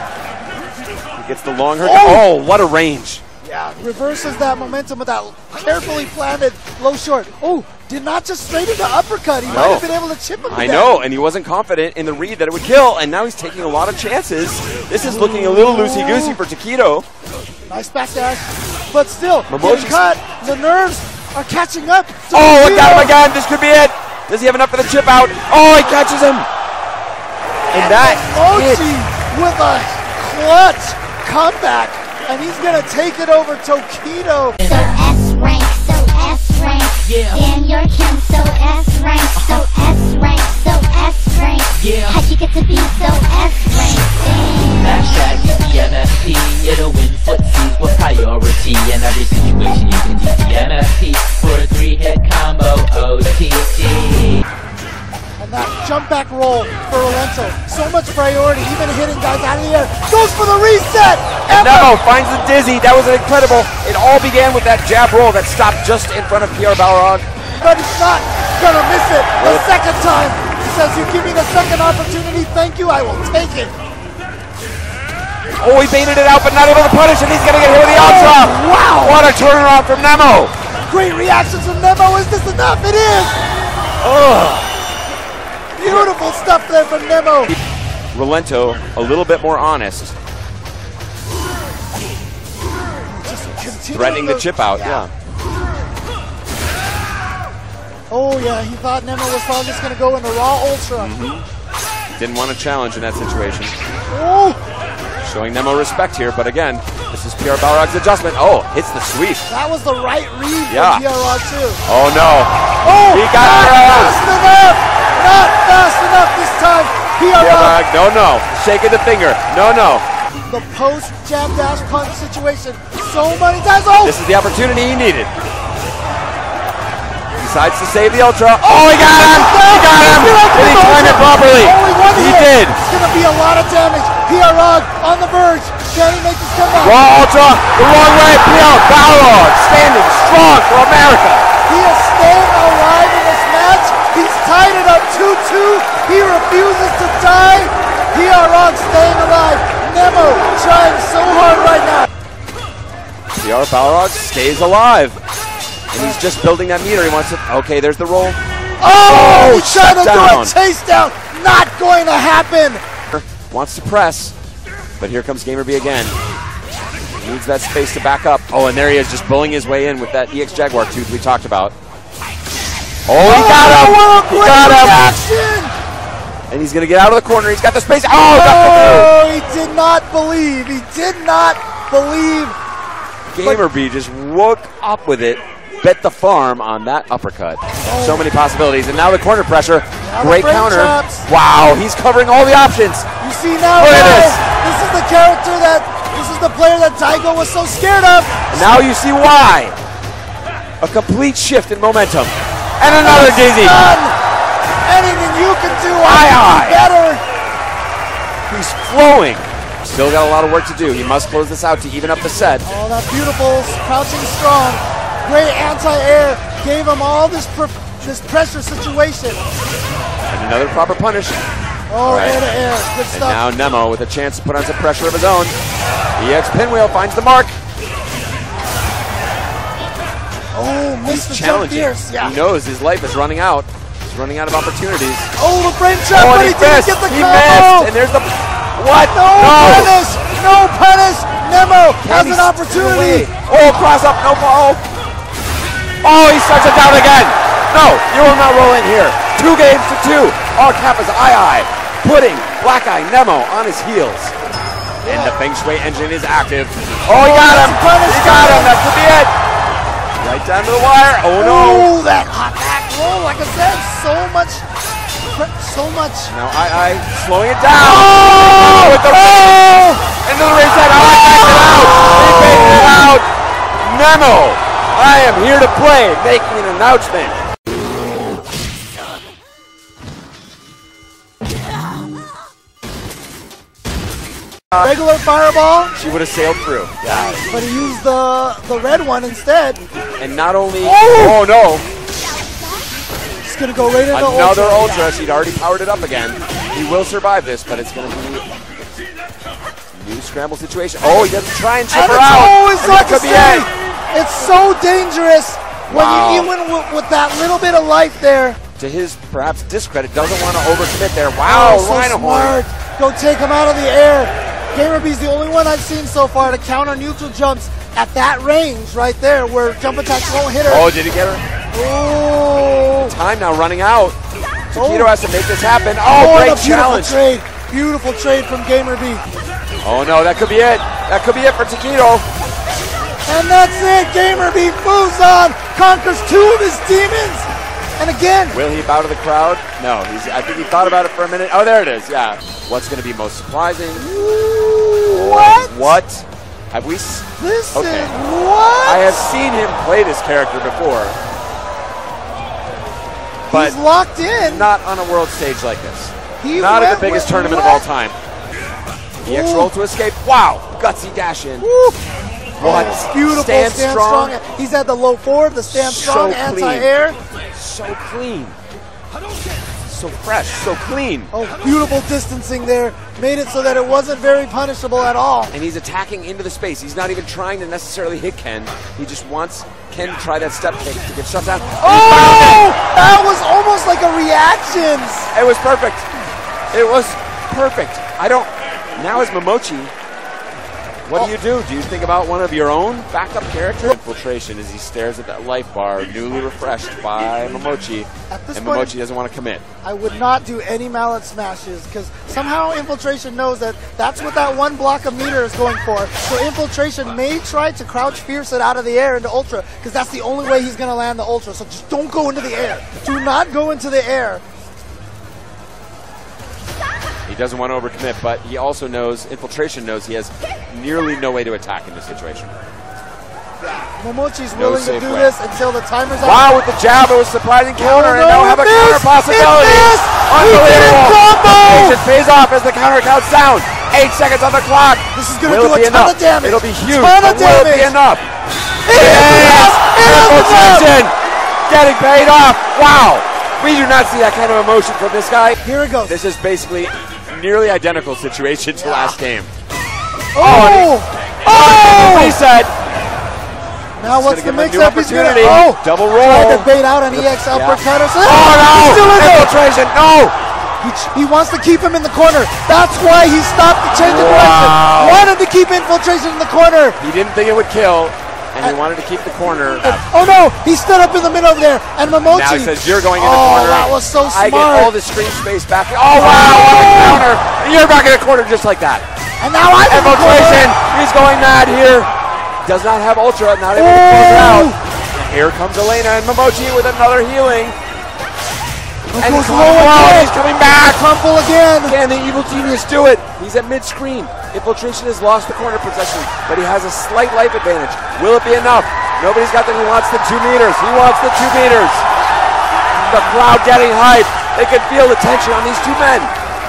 Speaker 4: He gets the long hurt.
Speaker 3: Oh!
Speaker 4: Oh, what a range.
Speaker 3: Yeah, reverses that momentum with that carefully planted low short. Oh, did not just straight into uppercut. He
Speaker 4: No.
Speaker 3: might have been able to chip him to
Speaker 4: I
Speaker 3: death.
Speaker 4: know, and he wasn't confident in the read that it would kill, and now he's taking a lot of chances. This is looking a little loosey-goosey for Taquito.
Speaker 3: Nice backdash, but still,
Speaker 4: Momochi's-
Speaker 3: getting cut. The nerves are catching up. to
Speaker 4: Oh, it got him
Speaker 3: Taquito.
Speaker 4: again. This could be it. Does he have enough for the chip out? Oh, he catches him. And that hit.
Speaker 3: Mochi with a clutch comeback, and he's gonna take it over Tokido.
Speaker 15: So S rank, so S rank.
Speaker 9: Yeah.
Speaker 15: Daniel Kim, so S rank, so S rank, so S rank.
Speaker 9: Yeah.
Speaker 15: How'd you get to be so S rank?
Speaker 9: Hashtag D T M F P, it'll win footsies with priority. In every situation you can D T M F P for a three-hit combo O T T.
Speaker 3: And that jump back roll for Rolento. So much priority, even hitting guys out of the air. Goes for the reset!
Speaker 4: And
Speaker 3: Emma!
Speaker 4: Nemo finds the dizzy. That was incredible. It all began with that jab roll that stopped just in front of P R Balrog.
Speaker 3: But he's not gonna miss it the second time. He says, you give me the second opportunity, thank you, I will take it.
Speaker 4: Oh, he baited it out, but not able to punish, and he's going to get hit with the ultra.
Speaker 3: Oh, wow.
Speaker 4: What a turnaround from Nemo.
Speaker 3: Great reactions from Nemo. Is this enough? It is!
Speaker 4: Ugh.
Speaker 3: Beautiful stuff there from Nemo.
Speaker 4: Rolento, a little bit more honest,
Speaker 3: Just continuing
Speaker 4: threatening the chip out. Yeah.
Speaker 3: Oh, yeah, he thought Nemo was probably just going to go into Raw Ultra.
Speaker 4: Didn't want to challenge in that situation.
Speaker 3: Oh!
Speaker 4: Showing Nemo respect here, but again, this is P R Balrog's adjustment. Oh, hits the sweep.
Speaker 3: That was the right read
Speaker 4: Yeah.
Speaker 3: from P R Rod, too.
Speaker 4: Oh, no.
Speaker 3: Oh!
Speaker 4: He got
Speaker 3: not
Speaker 4: it.
Speaker 3: fast enough! Not fast enough this time. P R
Speaker 4: Yeah,
Speaker 3: Rod,
Speaker 4: no, no. Shaking the finger. No, no.
Speaker 3: the post jab dash punch situation so many times. Oh!
Speaker 4: This is the opportunity he needed. Decides to save the ultra. Oh, he got him! He got him! Did he time it properly?
Speaker 3: Only one
Speaker 4: He
Speaker 3: hit.
Speaker 4: did.
Speaker 3: It's going to be a lot of damage. P R Rod on the verge. Can he make this comeback?
Speaker 4: Raw ultra, the wrong way. P R Balrog standing strong for America.
Speaker 3: He is staying alive in this match. He's tied it up two two. He refuses to die. P R Rod staying alive. Nemo trying so hard right now.
Speaker 4: P R Balrog stays alive. And he's just building that meter. He wants to. Okay, there's the roll.
Speaker 3: Oh, he's trying to
Speaker 4: shut
Speaker 3: do a
Speaker 4: down.
Speaker 3: chase down. Not going to happen.
Speaker 4: Wants to press, but here comes Gamer B again. Needs that space to back up. Oh, and there he is, just bullying his way in with that E X Jaguar tooth we talked about. Oh, he got him! He got him! And he's going to get out of the corner. He's got the space. Oh,
Speaker 3: oh he did not believe. He did not believe.
Speaker 4: Gamerby just woke up with it. Bet the farm on that uppercut. Oh. So many possibilities. And now the corner pressure.
Speaker 3: Now
Speaker 4: Great counter.
Speaker 3: Chops.
Speaker 4: Wow, he's covering all the options.
Speaker 3: You see now,
Speaker 4: Look at this.
Speaker 3: This is the character that, this is the player that Daigo was so scared of.
Speaker 4: And now you see why. A complete shift in momentum. And another dizzy.
Speaker 3: Done. Anything you can do,
Speaker 4: aye, aye.
Speaker 3: better.
Speaker 4: He's flowing. Still got a lot of work to do. He must close this out to even up the set.
Speaker 3: Oh, that beautiful crouching strong. Great anti-air. Gave him all this pr this pressure situation.
Speaker 4: And another proper punish.
Speaker 3: Oh, right. air to air. Good
Speaker 4: and
Speaker 3: stuff.
Speaker 4: now Nemo with a chance to put on some pressure of his own. E X Pinwheel finds the mark.
Speaker 3: Oh, missed the jump fierce. Yeah.
Speaker 4: He knows his life is running out. He's running out of opportunities.
Speaker 3: Oh, the frame trap,
Speaker 4: oh,
Speaker 3: but he, he didn't get the
Speaker 4: he
Speaker 3: combo.
Speaker 4: Missed, and there's the what?
Speaker 3: No,
Speaker 4: no.
Speaker 3: punish. No punish. Nemo
Speaker 4: Can
Speaker 3: has an opportunity.
Speaker 4: Oh, cross up, no ball. Oh, he starts it down again. No, you will not roll in here. Two games to two. All cap is Ai Ai, putting Black Eye Nemo on his heels. Yeah. And the Feng Shui engine is active. Oh, he got him. He got him. That could be it. Right down to the wire. Oh, no.
Speaker 3: Oh, that hot back roll. Like I said, so much. So much.
Speaker 4: Now Ai Ai slowing it down. Oh! With the oh! Into the reset. Ai Ai backs it out. He faded it out. Nemo, I am here to play, making an announcement.
Speaker 3: Regular fireball.
Speaker 4: She would have sailed through.
Speaker 3: Yeah. But he used the the red one instead.
Speaker 4: And not only.
Speaker 3: Oh,
Speaker 4: oh no.
Speaker 3: It's going to go right into
Speaker 4: Another
Speaker 3: ultra.
Speaker 4: ultra. She'd already powered it up again. He will survive this, but it's going to be a new scramble situation. Oh, he doesn't try and chip
Speaker 3: and
Speaker 4: her out.
Speaker 3: Oh, it's like
Speaker 4: could
Speaker 3: be
Speaker 4: it.
Speaker 3: It's so dangerous when
Speaker 4: wow.
Speaker 3: you even with, with that little bit of life there.
Speaker 4: To his perhaps discredit, doesn't want to overcommit there. Wow,
Speaker 3: oh, so
Speaker 4: Rhino
Speaker 3: smart. Go take him out of the air. Gamerby's the only one I've seen so far to counter neutral jumps at that range right there where jump attacks won't hit her.
Speaker 4: Oh, did he get her?
Speaker 3: Oh.
Speaker 4: Time now running out. Taquito
Speaker 3: oh.
Speaker 4: has to make this happen. Oh,
Speaker 3: oh
Speaker 4: great
Speaker 3: beautiful
Speaker 4: challenge.
Speaker 3: Trade. Beautiful trade from Gamerby.
Speaker 4: Oh no, that could be it. That could be it for Taquito.
Speaker 3: And that's it. Gamerby moves on, conquers two of his demons. And again.
Speaker 4: Will he bow to the crowd? No, he's. I think he thought about it for a minute. Oh, there it is. Yeah. What's going to be most surprising?
Speaker 3: What?
Speaker 4: What? Have we?
Speaker 3: Listen,
Speaker 4: okay.
Speaker 3: what?
Speaker 4: I have seen him play this character before. But
Speaker 3: he's locked in.
Speaker 4: Not on a world stage like this.
Speaker 3: He
Speaker 4: not at the
Speaker 3: went
Speaker 4: biggest
Speaker 3: with
Speaker 4: tournament
Speaker 3: what?
Speaker 4: of all time. E X roll to escape. Wow. Gutsy dash in.
Speaker 3: Woo.
Speaker 4: What?
Speaker 3: Oh, beautiful.
Speaker 4: Stand,
Speaker 3: stand
Speaker 4: strong.
Speaker 3: strong. He's at the low forward, the stand
Speaker 4: So
Speaker 3: strong,
Speaker 4: clean.
Speaker 3: anti-air.
Speaker 4: So clean. So fresh, so clean.
Speaker 3: Oh, beautiful distancing there. Made it so that it wasn't very punishable at all.
Speaker 4: And he's attacking into the space. He's not even trying to necessarily hit Ken. He just wants Ken to try that step kick to get shut down.
Speaker 3: Oh! That was almost like a reaction.
Speaker 4: It was perfect. It was perfect. I don't... Now as Momochi, what
Speaker 3: oh.
Speaker 4: do you do? Do you think about one of your own backup characters? Infiltration as he stares at that life bar, newly refreshed by Momochi.
Speaker 3: At this
Speaker 4: and
Speaker 3: point,
Speaker 4: Momochi doesn't want to commit.
Speaker 3: I would not do any mallet smashes because somehow Infiltration knows that that's what that one block of meter is going for. So Infiltration may try to crouch fierce it out of the air into Ultra because that's the only way he's going to land the Ultra. So just don't go into the air. Do not go into the air.
Speaker 4: He doesn't want to overcommit, but he also knows, Infiltration knows he has nearly no way to attack in this situation.
Speaker 3: Momochi's
Speaker 4: No
Speaker 3: willing to
Speaker 4: safe
Speaker 3: do
Speaker 4: way.
Speaker 3: this until the timer's up.
Speaker 4: Wow, with the jab, it was a surprising counter,
Speaker 3: Oh,
Speaker 4: and
Speaker 3: no,
Speaker 4: now have a
Speaker 3: it
Speaker 4: counter
Speaker 3: missed!
Speaker 4: possibility.
Speaker 3: It missed!
Speaker 4: Unbelievable.
Speaker 3: He did a combo!
Speaker 4: Patience pays off as the counter counts down. Eight seconds on the clock.
Speaker 3: This is going to
Speaker 4: Will
Speaker 3: do
Speaker 4: it be
Speaker 3: a ton
Speaker 4: enough?
Speaker 3: of damage.
Speaker 4: It'll be huge,
Speaker 3: Ton
Speaker 4: but
Speaker 3: of
Speaker 4: will it be
Speaker 3: damage.
Speaker 4: enough?
Speaker 3: It is enough! It is
Speaker 4: Infiltration
Speaker 3: enough!
Speaker 4: getting paid off. Wow. We do not see that kind of emotion from this guy.
Speaker 3: Here it goes.
Speaker 4: This is basically nearly identical situation to
Speaker 3: Yeah.
Speaker 4: last game.
Speaker 3: Oh!
Speaker 4: Oh!
Speaker 3: Oh!
Speaker 4: Reset.
Speaker 3: Now what's the
Speaker 4: gonna give him a
Speaker 3: mix-up?
Speaker 4: new
Speaker 3: He's going to
Speaker 4: opportunity.
Speaker 3: oh,
Speaker 4: Double roll.
Speaker 3: Tried to bait out an E X
Speaker 4: Yeah.
Speaker 3: uppercut or
Speaker 4: Oh,
Speaker 3: something.
Speaker 4: no!
Speaker 3: He's still in there.
Speaker 4: Infiltration, no!
Speaker 3: He, ch- he wants to keep him in the corner. That's why he stopped the change of
Speaker 4: Wow.
Speaker 3: direction. Wanted to keep Infiltration in the corner.
Speaker 4: He didn't think it would kill, and he wanted to keep the corner.
Speaker 3: Oh no, he stood up in the middle there, and Momochi.
Speaker 4: Now he says, you're going in the
Speaker 3: oh,
Speaker 4: corner.
Speaker 3: that was so
Speaker 4: I
Speaker 3: smart.
Speaker 4: get all the screen space back. Oh, wow, on the counter. And you're back in the corner just like that.
Speaker 3: And now I'm in the
Speaker 4: Infiltration.
Speaker 3: corner.
Speaker 4: He's going mad here. Does not have Ultra, not able to close it out. And here comes Elena and Momochi with another healing. And
Speaker 3: goes
Speaker 4: he's,
Speaker 3: low again.
Speaker 4: he's coming back.
Speaker 3: Crumple again.
Speaker 4: Can the Evil Genius do it? He's at mid-screen. Infiltration has lost the corner possession, but he has a slight life advantage. Will it be enough? Nobody's got that. He wants the two meters. He wants the two meters. The crowd getting hyped. They can feel the tension on these two men.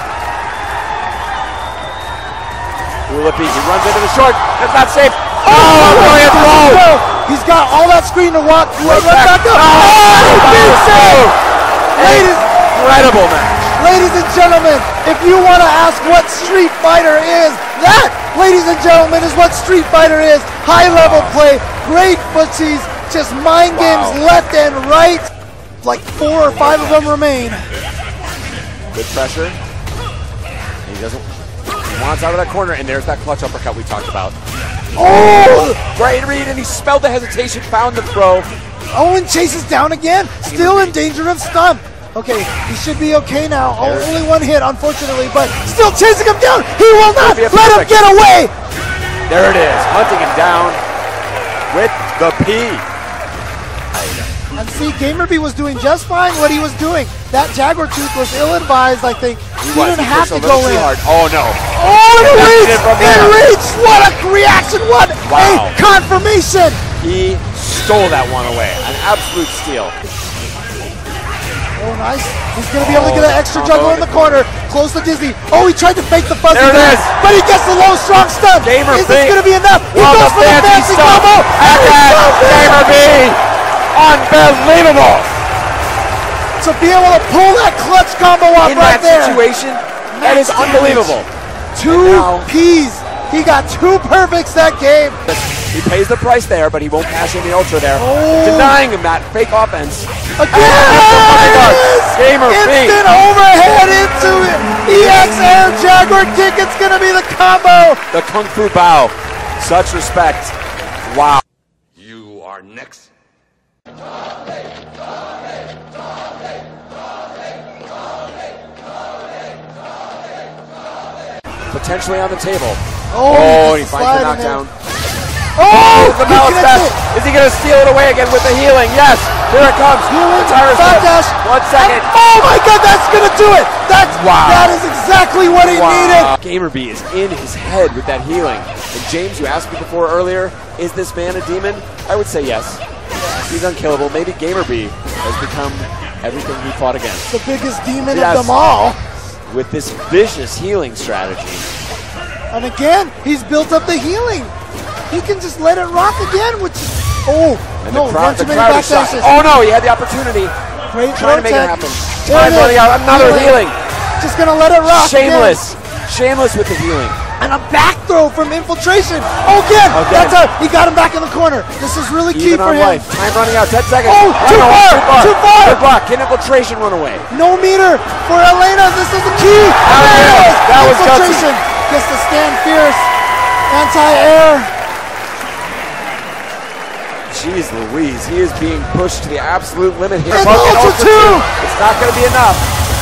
Speaker 4: Will it be? He runs into the short. It's not safe. Oh, a brilliant throw.
Speaker 3: He's got all that screen to walk. Right
Speaker 4: back.
Speaker 3: back up.
Speaker 4: Oh,
Speaker 3: Oh, big save. Ladies,
Speaker 4: Incredible match.
Speaker 3: ladies and gentlemen, if you want to ask what Street Fighter is, that, ladies and gentlemen, is what Street Fighter is. High level play, great footsies, just mind games left and right. Like four or five of them remain.
Speaker 4: Good pressure. He doesn't. He wants out of that corner, and there's that clutch uppercut we talked about.
Speaker 3: Oh!
Speaker 4: Great read, and he spelled the hesitation, found the throw.
Speaker 3: Owen chases down again, still in danger of stun. Okay, he should be okay now. Oh, only one hit, unfortunately, but still chasing him down. He will not let him get away.
Speaker 4: There it is, hunting him down with the P.
Speaker 3: And see, Gamerbee was doing just fine what he was doing. That Jaguar Tooth was ill-advised, I think. He,
Speaker 4: was.
Speaker 3: didn't
Speaker 4: He
Speaker 3: have
Speaker 4: pushed
Speaker 3: to
Speaker 4: a little
Speaker 3: go
Speaker 4: too
Speaker 3: in.
Speaker 4: hard. Oh no.
Speaker 3: Oh, it
Speaker 4: He
Speaker 3: reached!
Speaker 4: it from
Speaker 3: It
Speaker 4: there.
Speaker 3: reached! What a reaction! What
Speaker 4: Wow.
Speaker 3: a confirmation!
Speaker 4: He stole that one away. An absolute steal.
Speaker 3: Oh, nice. He's going to be able to get an extra
Speaker 4: Oh,
Speaker 3: juggle in the corner. Close to Disney. Oh, he tried to fake the fuzzy.
Speaker 4: There it
Speaker 3: there,
Speaker 4: is.
Speaker 3: But he gets the low, strong stun.
Speaker 4: Gamer
Speaker 3: is
Speaker 4: B.
Speaker 3: this going to be enough? He
Speaker 4: Well,
Speaker 3: goes
Speaker 4: the
Speaker 3: for the
Speaker 4: fancy
Speaker 3: fancy
Speaker 4: stuff.
Speaker 3: combo.
Speaker 4: And then Gamer B. Unbelievable.
Speaker 3: To be able to pull that clutch combo off
Speaker 4: In
Speaker 3: right
Speaker 4: that
Speaker 3: there.
Speaker 4: situation, that is
Speaker 3: Max
Speaker 4: unbelievable.
Speaker 3: Two P's. He got two perfects that game.
Speaker 4: He pays the price there, but he won't cash in the Ultra there.
Speaker 3: Oh.
Speaker 4: Denying him that fake offense.
Speaker 3: Again!
Speaker 4: Gamer B.
Speaker 3: Instant overhead into it. E X Air Jaguar kick. It's going to be the combo.
Speaker 4: The Kung Fu Bao. Such respect. Wow.
Speaker 8: You are next.
Speaker 4: Potentially on the table.
Speaker 3: Oh,
Speaker 4: Oh,
Speaker 3: he
Speaker 4: he
Speaker 3: gets
Speaker 4: finds the
Speaker 3: slide in
Speaker 4: knockdown.
Speaker 3: Oh,
Speaker 4: the
Speaker 3: he
Speaker 4: Mallet's
Speaker 3: connects
Speaker 4: best.
Speaker 3: it.
Speaker 4: Is he going to steal it away again with the healing? Yes. Here it comes.
Speaker 3: Healing,
Speaker 4: The tire
Speaker 3: back
Speaker 4: step.
Speaker 3: dash.
Speaker 4: One second.
Speaker 3: And, oh my God, that's gonna do it. That's
Speaker 4: Wow.
Speaker 3: That is exactly what he needed.
Speaker 4: Gamerbee is in his head with that healing. And James, you asked me before earlier, is this man a demon? I would say yes. He's unkillable. Maybe Gamerbee has become everything he fought against.
Speaker 3: The biggest demon
Speaker 4: Yes.
Speaker 3: of them all.
Speaker 4: With this vicious healing strategy.
Speaker 3: And again, he's built up the healing. He can just let it rock again, which oh
Speaker 4: And
Speaker 3: no,
Speaker 4: the crowd,
Speaker 3: too
Speaker 4: the
Speaker 3: many
Speaker 4: crowd
Speaker 3: back
Speaker 4: is shocked.
Speaker 3: dashes.
Speaker 4: Oh no, he had the opportunity.
Speaker 3: Great
Speaker 4: Trying to make it
Speaker 3: protect.
Speaker 4: happen.
Speaker 3: There
Speaker 4: Time
Speaker 3: it is.
Speaker 4: running out. Another healing.
Speaker 3: Just gonna let it rock.
Speaker 4: Shameless. Shameless with the healing.
Speaker 3: Again. And a back throw from Infiltration. Oh, again.
Speaker 4: Again.
Speaker 3: That's a, he got him back in the corner. This is really key
Speaker 4: Even
Speaker 3: for
Speaker 4: on
Speaker 3: him.
Speaker 4: life. Time running out. Ten seconds.
Speaker 3: Oh, too
Speaker 4: no,
Speaker 3: far,
Speaker 4: Too far.
Speaker 3: too far.
Speaker 4: Good block. Can Infiltration run away?
Speaker 3: No meter for Elena. This is the key.
Speaker 4: That was
Speaker 3: There it
Speaker 4: good.
Speaker 3: is.
Speaker 4: That was
Speaker 3: Infiltration gets to stand fierce. Anti-air.
Speaker 4: Jeez Louise, he is being pushed to the absolute limit here.
Speaker 3: And
Speaker 4: Bucket
Speaker 3: Ultra
Speaker 4: Ultra
Speaker 3: two.
Speaker 4: It's not going to be enough.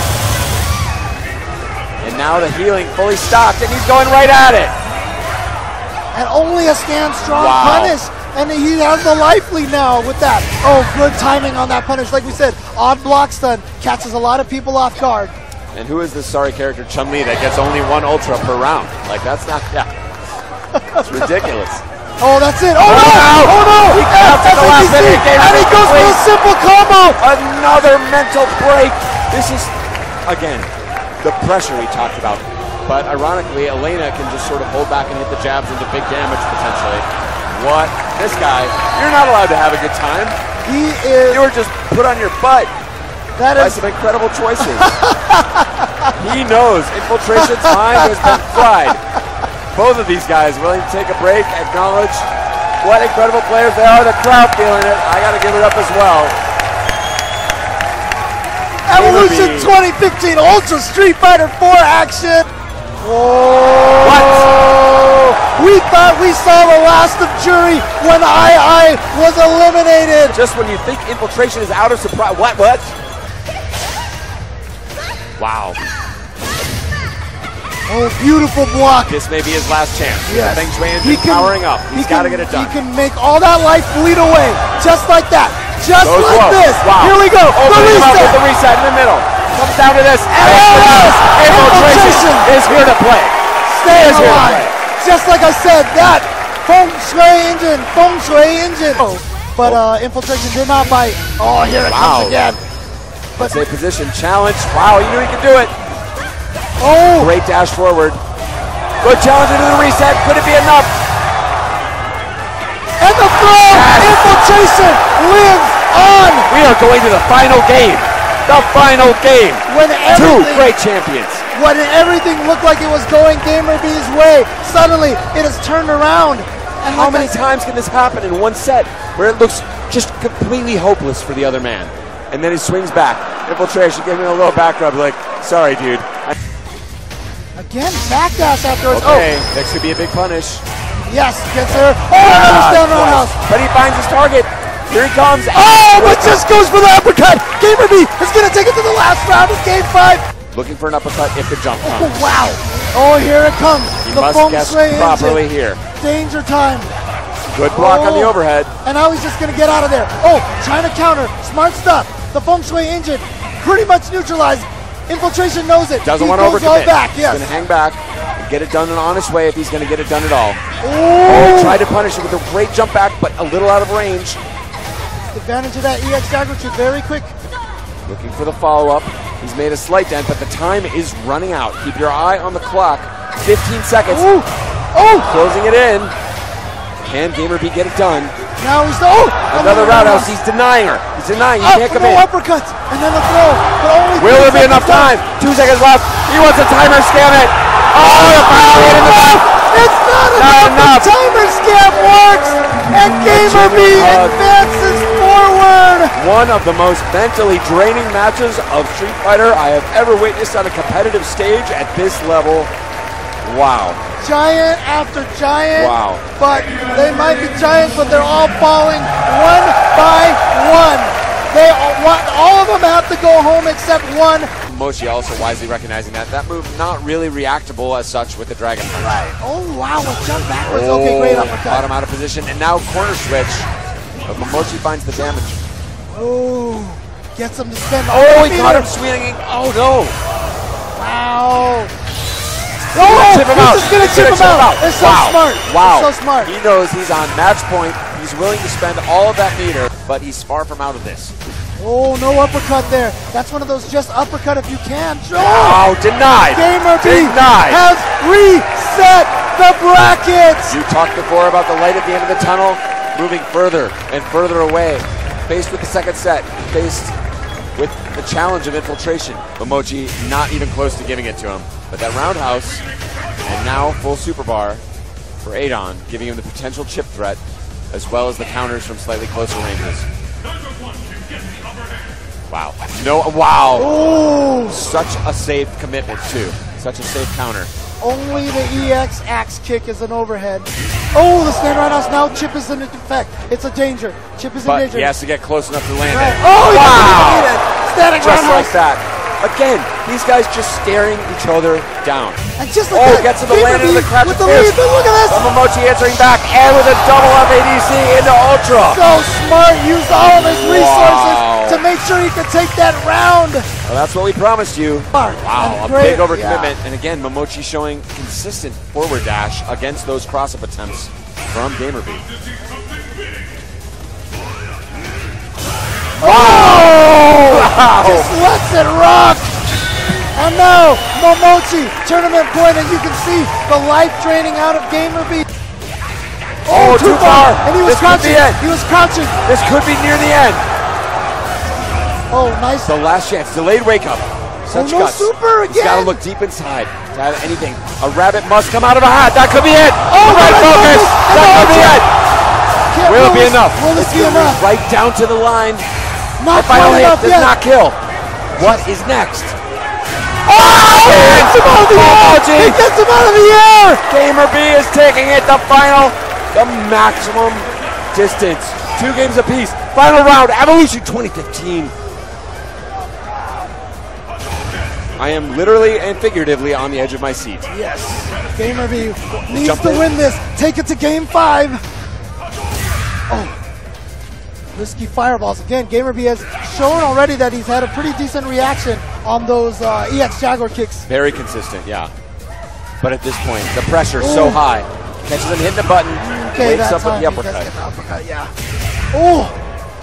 Speaker 4: And now the healing fully stocked, and he's going right at it.
Speaker 3: And only a stand strong
Speaker 4: Wow.
Speaker 3: punish. And he has the life lead now with that. Oh, good timing on that punish. Like we said, odd block stun catches a lot of people off guard.
Speaker 4: And who is this sorry character, Chun-Li, that gets only one Ultra per round? Like, that's not, yeah. It's ridiculous.
Speaker 3: Oh, that's it. Oh,
Speaker 4: Oh,
Speaker 3: no.
Speaker 4: no.
Speaker 3: Oh, no.
Speaker 4: He collapsed at the last
Speaker 3: S A P C.
Speaker 4: minute. Game
Speaker 3: And he goes for a
Speaker 4: complete.
Speaker 3: simple combo.
Speaker 4: Another mental break. This is, again, the pressure we talked about. But ironically, Elena can just sort of hold back and hit the jabs into big damage potentially. What? This guy, you're not allowed to have a good time.
Speaker 3: He is.
Speaker 4: You were just put on your butt
Speaker 3: That
Speaker 4: by
Speaker 3: is.
Speaker 4: some incredible choices. He knows Infiltration's mind has been fried. Both of these guys willing to take a break, acknowledge what incredible players they are. The crowd feeling it. I got to give it up as well.
Speaker 3: Evolution
Speaker 4: Gamer B.
Speaker 3: twenty fifteen Ultra Street Fighter four action. Whoa.
Speaker 4: What?
Speaker 3: We thought we saw the last of Jury when I I was eliminated.
Speaker 4: Just when you think Infiltration is out of surprise. What? What? Wow.
Speaker 3: Oh, beautiful block.
Speaker 4: This may be his last chance.
Speaker 3: Yes.
Speaker 4: Feng Shui
Speaker 3: He
Speaker 4: is
Speaker 3: can-
Speaker 4: powering up.
Speaker 3: he
Speaker 4: He's got to
Speaker 3: can-
Speaker 4: get it done.
Speaker 3: He can make all that life bleed away, just like that. Just
Speaker 4: Goes
Speaker 3: like
Speaker 4: low.
Speaker 3: this.
Speaker 4: Wow.
Speaker 3: Here we go. The
Speaker 4: Opening him up with
Speaker 3: reset.
Speaker 4: the reset in the middle. Comes down to this.
Speaker 3: Yes!
Speaker 4: Infiltration
Speaker 3: Infiltration.
Speaker 4: is here to play.
Speaker 3: Staying
Speaker 4: Is here to
Speaker 3: alive.
Speaker 4: play.
Speaker 3: Just like I said, that Feng Shui engine, Feng Shui engine. Oh, but uh, Infiltration did not bite. Oh, here it
Speaker 4: Wow.
Speaker 3: comes again.
Speaker 4: But a position challenge. Wow, he knew he could do it.
Speaker 3: Oh.
Speaker 4: Great dash forward. Good challenge into the reset. Could it be enough?
Speaker 3: And the throw. Infiltration lives on.
Speaker 4: We are going to the final game. The final game.
Speaker 3: When
Speaker 4: Two
Speaker 3: everything-
Speaker 4: great champions.
Speaker 3: When everything looked like it was going Gamer B's way, suddenly it has turned around. And
Speaker 4: How
Speaker 3: like
Speaker 4: many
Speaker 3: I said-
Speaker 4: times can this happen in one set where it looks just completely hopeless for the other man? And then he swings back. Infiltration, give him a little back rub like, sorry, dude. I-
Speaker 3: Again, backdash afterwards.
Speaker 4: okay, that could be a big punish.
Speaker 3: Oh, yes, gets her. Oh,
Speaker 4: Ah,
Speaker 3: another stand
Speaker 4: twice.
Speaker 3: roundhouse.
Speaker 4: But he finds his target. Here he comes.
Speaker 3: Oh, but just goes for the uppercut. Gamer B is going to take it to the last round of game five.
Speaker 4: Looking for an uppercut if the jump
Speaker 3: Oh,
Speaker 4: comes.
Speaker 3: wow. Oh, here it comes.
Speaker 4: He
Speaker 3: the
Speaker 4: must
Speaker 3: Feng
Speaker 4: guess
Speaker 3: Shui engine.
Speaker 4: properly here.
Speaker 3: Danger time.
Speaker 4: Good block on the
Speaker 3: Oh.
Speaker 4: overhead.
Speaker 3: And now he's just going to get out of there. Oh, trying to counter. Smart stuff. The Feng Shui engine pretty much neutralized. Infiltration knows it.
Speaker 4: Doesn't
Speaker 3: he
Speaker 4: want to
Speaker 3: goes
Speaker 4: overcommit.
Speaker 3: all back.
Speaker 4: He's
Speaker 3: Yes.
Speaker 4: going to hang back and get it done in an honest way if he's going to get it done at all.
Speaker 3: Oh.
Speaker 4: Oh, tried to punish it with a great jump back, but a little out of range.
Speaker 3: Advantage of that E X dagger too. Very quick.
Speaker 4: Looking for the follow-up. He's made a slight dent, but the time is running out. Keep your eye on the clock. fifteen seconds.
Speaker 3: Ooh. Oh.
Speaker 4: Closing it in. Can Gamer B get it done?
Speaker 3: Now he's oh.
Speaker 4: Another roundhouse. He's denying her. He's denying. He
Speaker 3: Up,
Speaker 4: can't come
Speaker 3: no
Speaker 4: in.
Speaker 3: uppercuts. And then the throw. But only
Speaker 4: Will there
Speaker 3: three
Speaker 4: be enough
Speaker 3: seconds
Speaker 4: time? Two seconds left. He wants a timer. Scam it. Oh, the final hit in the back.
Speaker 3: It's not,
Speaker 4: Not
Speaker 3: enough.
Speaker 4: enough.
Speaker 3: The timer scam works. And Gamer B
Speaker 4: Uh,
Speaker 3: advances forward.
Speaker 4: One of the most mentally draining matches of Street Fighter I have ever witnessed on a competitive stage at this level. Wow.
Speaker 3: Giant after giant.
Speaker 4: Wow.
Speaker 3: But they might be giants, but they're all falling one by one. They all, one, all of them have to go home except one.
Speaker 4: Mochi also wisely recognizing that. That move not really reactable as such with the Dragon Punch.
Speaker 3: Right. Oh, wow. A jump backwards. Okay, great
Speaker 4: Caught
Speaker 3: uppercut.
Speaker 4: him out of position, and now corner switch. But Momochi finds the damage.
Speaker 3: Oh, gets him to spend.
Speaker 4: Oh, he
Speaker 3: meter.
Speaker 4: caught him swinging. Oh, no.
Speaker 3: Wow.
Speaker 4: He's gonna chip him out.
Speaker 3: This is gonna
Speaker 4: He's
Speaker 3: chip
Speaker 4: gonna
Speaker 3: him out. It's so
Speaker 4: Wow.
Speaker 3: smart.
Speaker 4: Wow.
Speaker 3: It's so smart.
Speaker 4: He knows he's on match point. He's willing to spend all of that meter, but he's far from out of this.
Speaker 3: Oh, no uppercut there. That's one of those just uppercut if you can.
Speaker 4: Oh, denied.
Speaker 3: Gamer B
Speaker 4: Denied.
Speaker 3: has reset the brackets.
Speaker 4: You talked before about the light at the end of the tunnel, moving further and further away. Faced with the second set, faced with the challenge of Infiltration. Momochi not even close to giving it to him. But that roundhouse, and now full super bar for Adon, giving him the potential chip threat, as well as the counters from slightly closer ranges. Wow. No, wow.
Speaker 3: Ooh.
Speaker 4: Such a safe commitment, too. Such a safe counter.
Speaker 3: Only the E X axe kick is an overhead. Oh, the stand roundhouse. Now Chip is in effect. It's a danger. Chip is in
Speaker 4: But
Speaker 3: danger.
Speaker 4: he has to get close enough to land
Speaker 3: Right.
Speaker 4: it.
Speaker 3: Oh, he
Speaker 4: wow.
Speaker 3: defeated. Standing
Speaker 4: Just
Speaker 3: roundhouse.
Speaker 4: like that. Again, these guys just staring each other down.
Speaker 3: And just like
Speaker 4: oh,
Speaker 3: that,
Speaker 4: gets to the
Speaker 3: Gamer
Speaker 4: land into
Speaker 3: B
Speaker 4: the crouch
Speaker 3: with
Speaker 4: of
Speaker 3: the lead,
Speaker 4: fierce.
Speaker 3: but look at this.
Speaker 4: But Momochi answering back, and with a double F A D C into Ultra.
Speaker 3: So smart. Used all of his resources
Speaker 4: Wow.
Speaker 3: to make sure he could take that round.
Speaker 4: Well, that's what we promised you. Wow, a
Speaker 3: great-
Speaker 4: big overcommitment.
Speaker 3: yeah.
Speaker 4: And again, Momochi showing consistent forward dash against those cross-up attempts from Gamer B.
Speaker 3: Oh!
Speaker 4: Wow.
Speaker 3: Just lets it rock. And now Momochi, tournament point, and you can see the life draining out of Gamer B.
Speaker 4: Oh, too far.
Speaker 3: And he was
Speaker 4: This could be
Speaker 3: crouching.
Speaker 4: it.
Speaker 3: He was crouching.
Speaker 4: This could be near the end.
Speaker 3: Oh, nice.
Speaker 4: The last chance. Delayed wake up. Such
Speaker 3: Oh, no
Speaker 4: guts.
Speaker 3: super
Speaker 4: He's got to
Speaker 3: again.
Speaker 4: look deep inside to have anything. A rabbit must come out of a hat. That could be it.
Speaker 3: Oh,
Speaker 4: red
Speaker 3: red
Speaker 4: focus.
Speaker 3: focus. And
Speaker 4: That could be
Speaker 3: Ultra.
Speaker 4: it.
Speaker 3: Can't-
Speaker 4: Will it be
Speaker 3: this-
Speaker 4: enough?
Speaker 3: Will this
Speaker 4: It's
Speaker 3: be
Speaker 4: gonna move
Speaker 3: enough?
Speaker 4: Right down to the line.
Speaker 3: Not
Speaker 4: The final
Speaker 3: quite
Speaker 4: hit
Speaker 3: enough
Speaker 4: does
Speaker 3: yet.
Speaker 4: not kill. What is next?
Speaker 3: Oh! He gets him out of the air! He gets him out of the air!
Speaker 4: Gamer B is taking it the final, the maximum distance. Two games apiece. Final round, Evolution twenty fifteen. I am literally and figuratively on the edge of my seat.
Speaker 3: Yes. Gamer B needs
Speaker 4: Jump
Speaker 3: to
Speaker 4: in.
Speaker 3: win this. Take it to game five. Oh. Risky fireballs. Again, Gamer B has shown already that he's had a pretty decent reaction on those uh, E X Jaguar kicks.
Speaker 4: Very consistent, yeah. But at this point, the pressure's so high. Catches him hitting the button,
Speaker 3: Okay,
Speaker 4: wakes
Speaker 3: that
Speaker 4: up with
Speaker 3: time
Speaker 4: the
Speaker 3: he does
Speaker 4: uppercut.
Speaker 3: get the uppercut, yeah. Oh!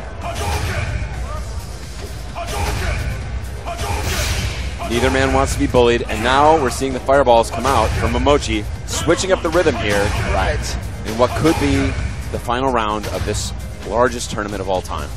Speaker 4: Neither man wants to be bullied, and now we're seeing the fireballs come out from Momochi, switching up the rhythm here.
Speaker 3: Right.
Speaker 4: In what could be the final round of this largest tournament of all time.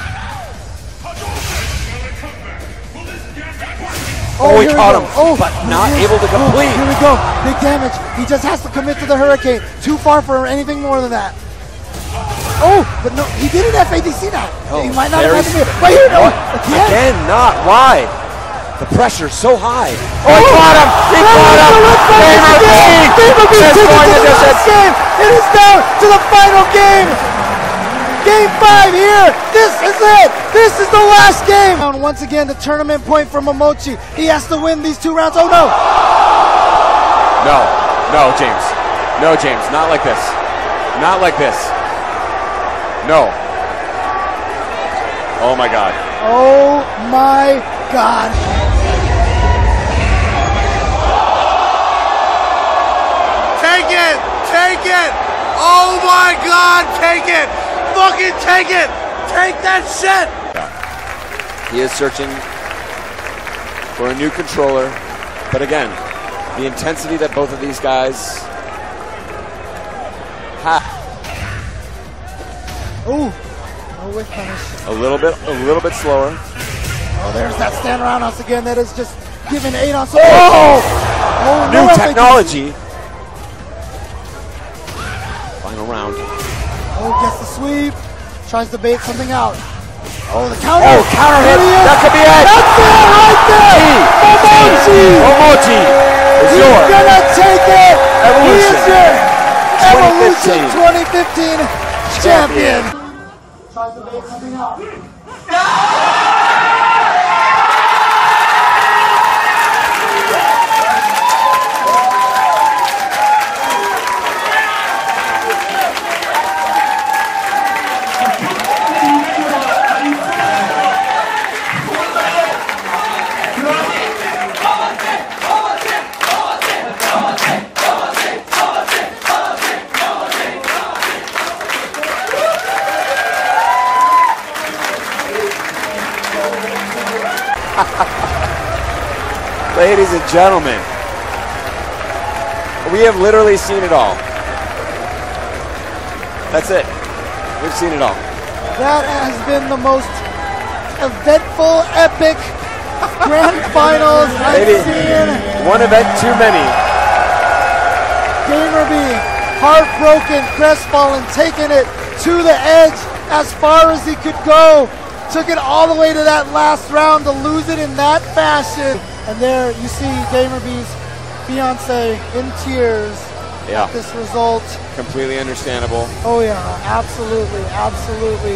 Speaker 4: Oh, he
Speaker 3: here we
Speaker 4: caught
Speaker 3: go.
Speaker 4: him,
Speaker 3: Oh,
Speaker 4: but not
Speaker 3: yes.
Speaker 4: able to
Speaker 3: Oh,
Speaker 4: complete.
Speaker 3: here we go. Big damage. He just has to commit to the Hurricane. Too far for anything more than that. Oh, but no, he did an F A D C now.
Speaker 4: Oh,
Speaker 3: he might not have
Speaker 4: very
Speaker 3: had to be.
Speaker 4: s-
Speaker 3: Right here, no.
Speaker 4: What?
Speaker 3: Again.
Speaker 4: Again, not. Why? The pressure's so high. Oh, he
Speaker 3: Oh,
Speaker 4: caught him! He
Speaker 3: that
Speaker 4: caught
Speaker 3: was
Speaker 4: him!
Speaker 3: the left side
Speaker 4: Gamer B!
Speaker 3: again. Gamer B
Speaker 4: Just
Speaker 3: took it
Speaker 4: going
Speaker 3: to
Speaker 4: the
Speaker 3: the last
Speaker 4: distance.
Speaker 3: game. It is down to the final game. Game five here. This is it. This is the last game. And once again, the tournament point for Momochi. He has to win these two rounds. Oh no.
Speaker 4: No, no, James. No, James. Not like this. Not like this. No. Oh my God.
Speaker 3: Oh my God.
Speaker 8: Take it! Take it! Oh my God! Take it! Fucking take it! Take that shit!
Speaker 4: He is searching for a new controller, but again, the intensity that both of these guys have.
Speaker 3: Ooh. No whiff punish.
Speaker 4: A little bit, a little bit slower.
Speaker 3: Oh, there's that stand roundhouse again that is just giving eight on so.
Speaker 4: Oh!
Speaker 3: Oh,
Speaker 4: New
Speaker 3: no F A D C.
Speaker 4: technology. Final round.
Speaker 3: Oh, gets the sweep. Tries to bait something out. Oh, the counter.
Speaker 4: Oh, counter hit.
Speaker 3: There he is.
Speaker 4: That could be it.
Speaker 3: That's it right there. Momochi.
Speaker 4: Momochi is
Speaker 3: He's
Speaker 4: your
Speaker 3: gonna take it.
Speaker 4: Evolution
Speaker 3: He is your
Speaker 4: twenty
Speaker 3: Evolution
Speaker 4: fifteen
Speaker 3: twenty fifteen champion.
Speaker 4: champion.
Speaker 3: Tries to bait something out.
Speaker 4: Ladies and gentlemen, we have literally seen it all. That's it. We've seen it all.
Speaker 3: That has been the most eventful, epic grand finals I've
Speaker 4: Maybe
Speaker 3: seen.
Speaker 4: one event too many.
Speaker 3: Gamer B, heartbroken, crestfallen, taking it to the edge as far as he could go. Took it all the way to that last round to lose it in that fashion. And there you see Gamer B's fiance in tears
Speaker 4: Yeah.
Speaker 3: at this result.
Speaker 4: Completely understandable.
Speaker 3: Oh yeah, absolutely, absolutely.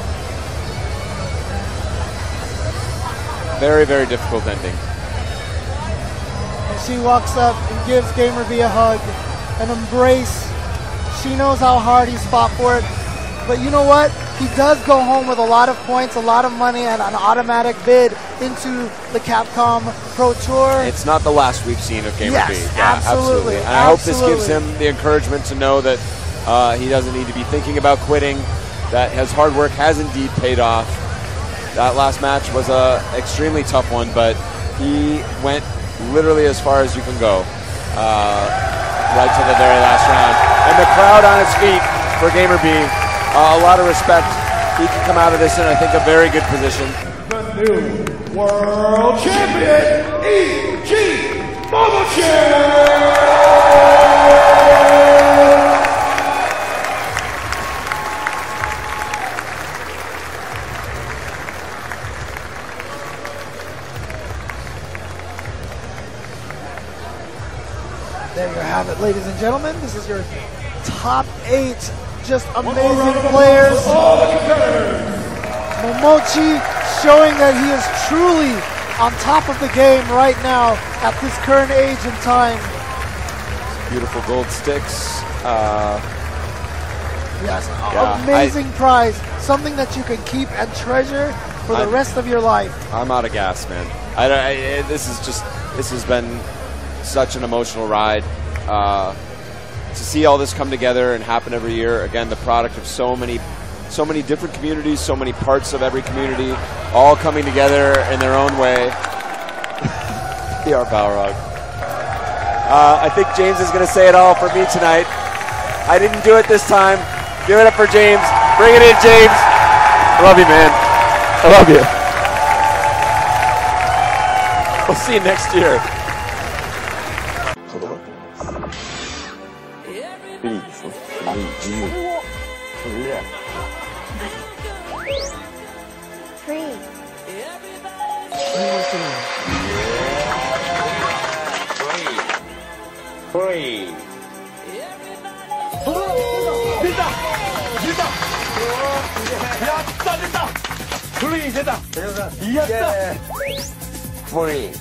Speaker 4: Very, very difficult ending.
Speaker 3: And she walks up and gives Gamer B a hug, an embrace. She knows how hard he's fought for it. But you know what? He does go home with a lot of points, a lot of money, and an automatic bid into the Capcom Pro Tour.
Speaker 4: It's not the last we've seen of Gamer
Speaker 3: Yes,
Speaker 4: B. Yeah,
Speaker 3: absolutely,
Speaker 4: And I hope this gives
Speaker 3: absolutely.
Speaker 4: him the encouragement to know that uh, he doesn't need to be thinking about quitting, that his hard work has indeed paid off. That last match was a extremely tough one, but he went literally as far as you can go, uh, right to the very last round. And the crowd on its feet for Gamer B. Uh, a lot of respect. He can come out of this in, I think, a very good position.
Speaker 8: The new world champion, E G Momochi!
Speaker 3: There you have it, ladies and gentlemen. This is your top eight just amazing players. Momochi showing that he is truly on top of the game right now at this current age and time.
Speaker 4: Beautiful gold sticks. Uh,
Speaker 3: yes,
Speaker 4: yeah,
Speaker 3: amazing
Speaker 4: I,
Speaker 3: prize. Something that you can keep and treasure for the
Speaker 4: I'm,
Speaker 3: rest of your life.
Speaker 4: I'm out of gas, man. I, I, this is just, this has been such an emotional ride. Uh, to see all this come together and happen every year, again, the product of so many so many different communities, so many parts of every community, all coming together in their own way. P R Balrog. Uh, I think James is going to say it all for me tonight. I didn't do it this time. Give it up for James. Bring it in, James. I love you, man. I love you. We'll see you next year.
Speaker 15: Free.
Speaker 12: Free.
Speaker 1: 出た出たやった出たフリー出たやった
Speaker 12: Free.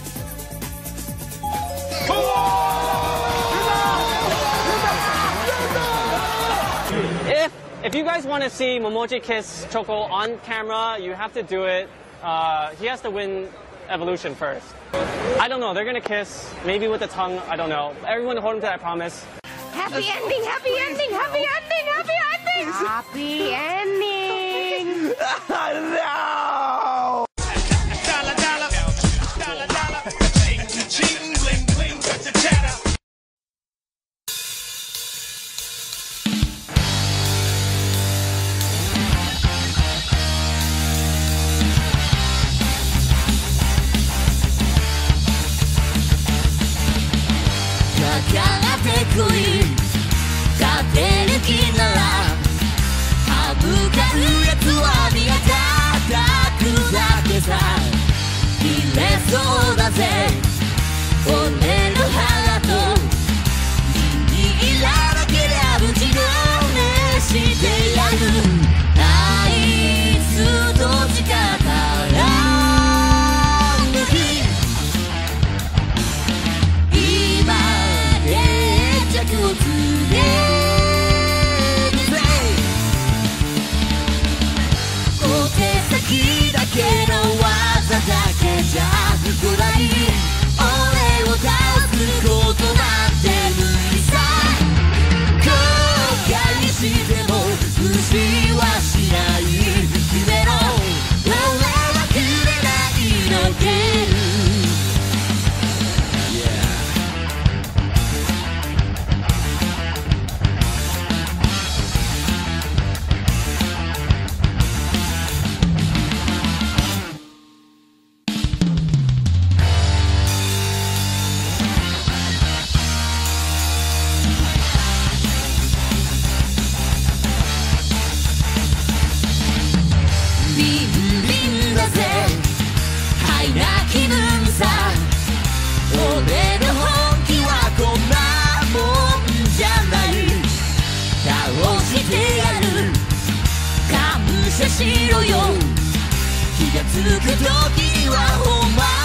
Speaker 16: If if you guys want to see Momochi kiss Choco on camera, you have to do it. Uh, he has to win Evolution first. I don't know. They're gonna kiss, maybe with the tongue. I don't know. Everyone hold him to that promise.
Speaker 15: Happy ending, happy ending, happy ending, happy ending! Happy ending!
Speaker 1: No!
Speaker 17: 「気がつく時にはほんま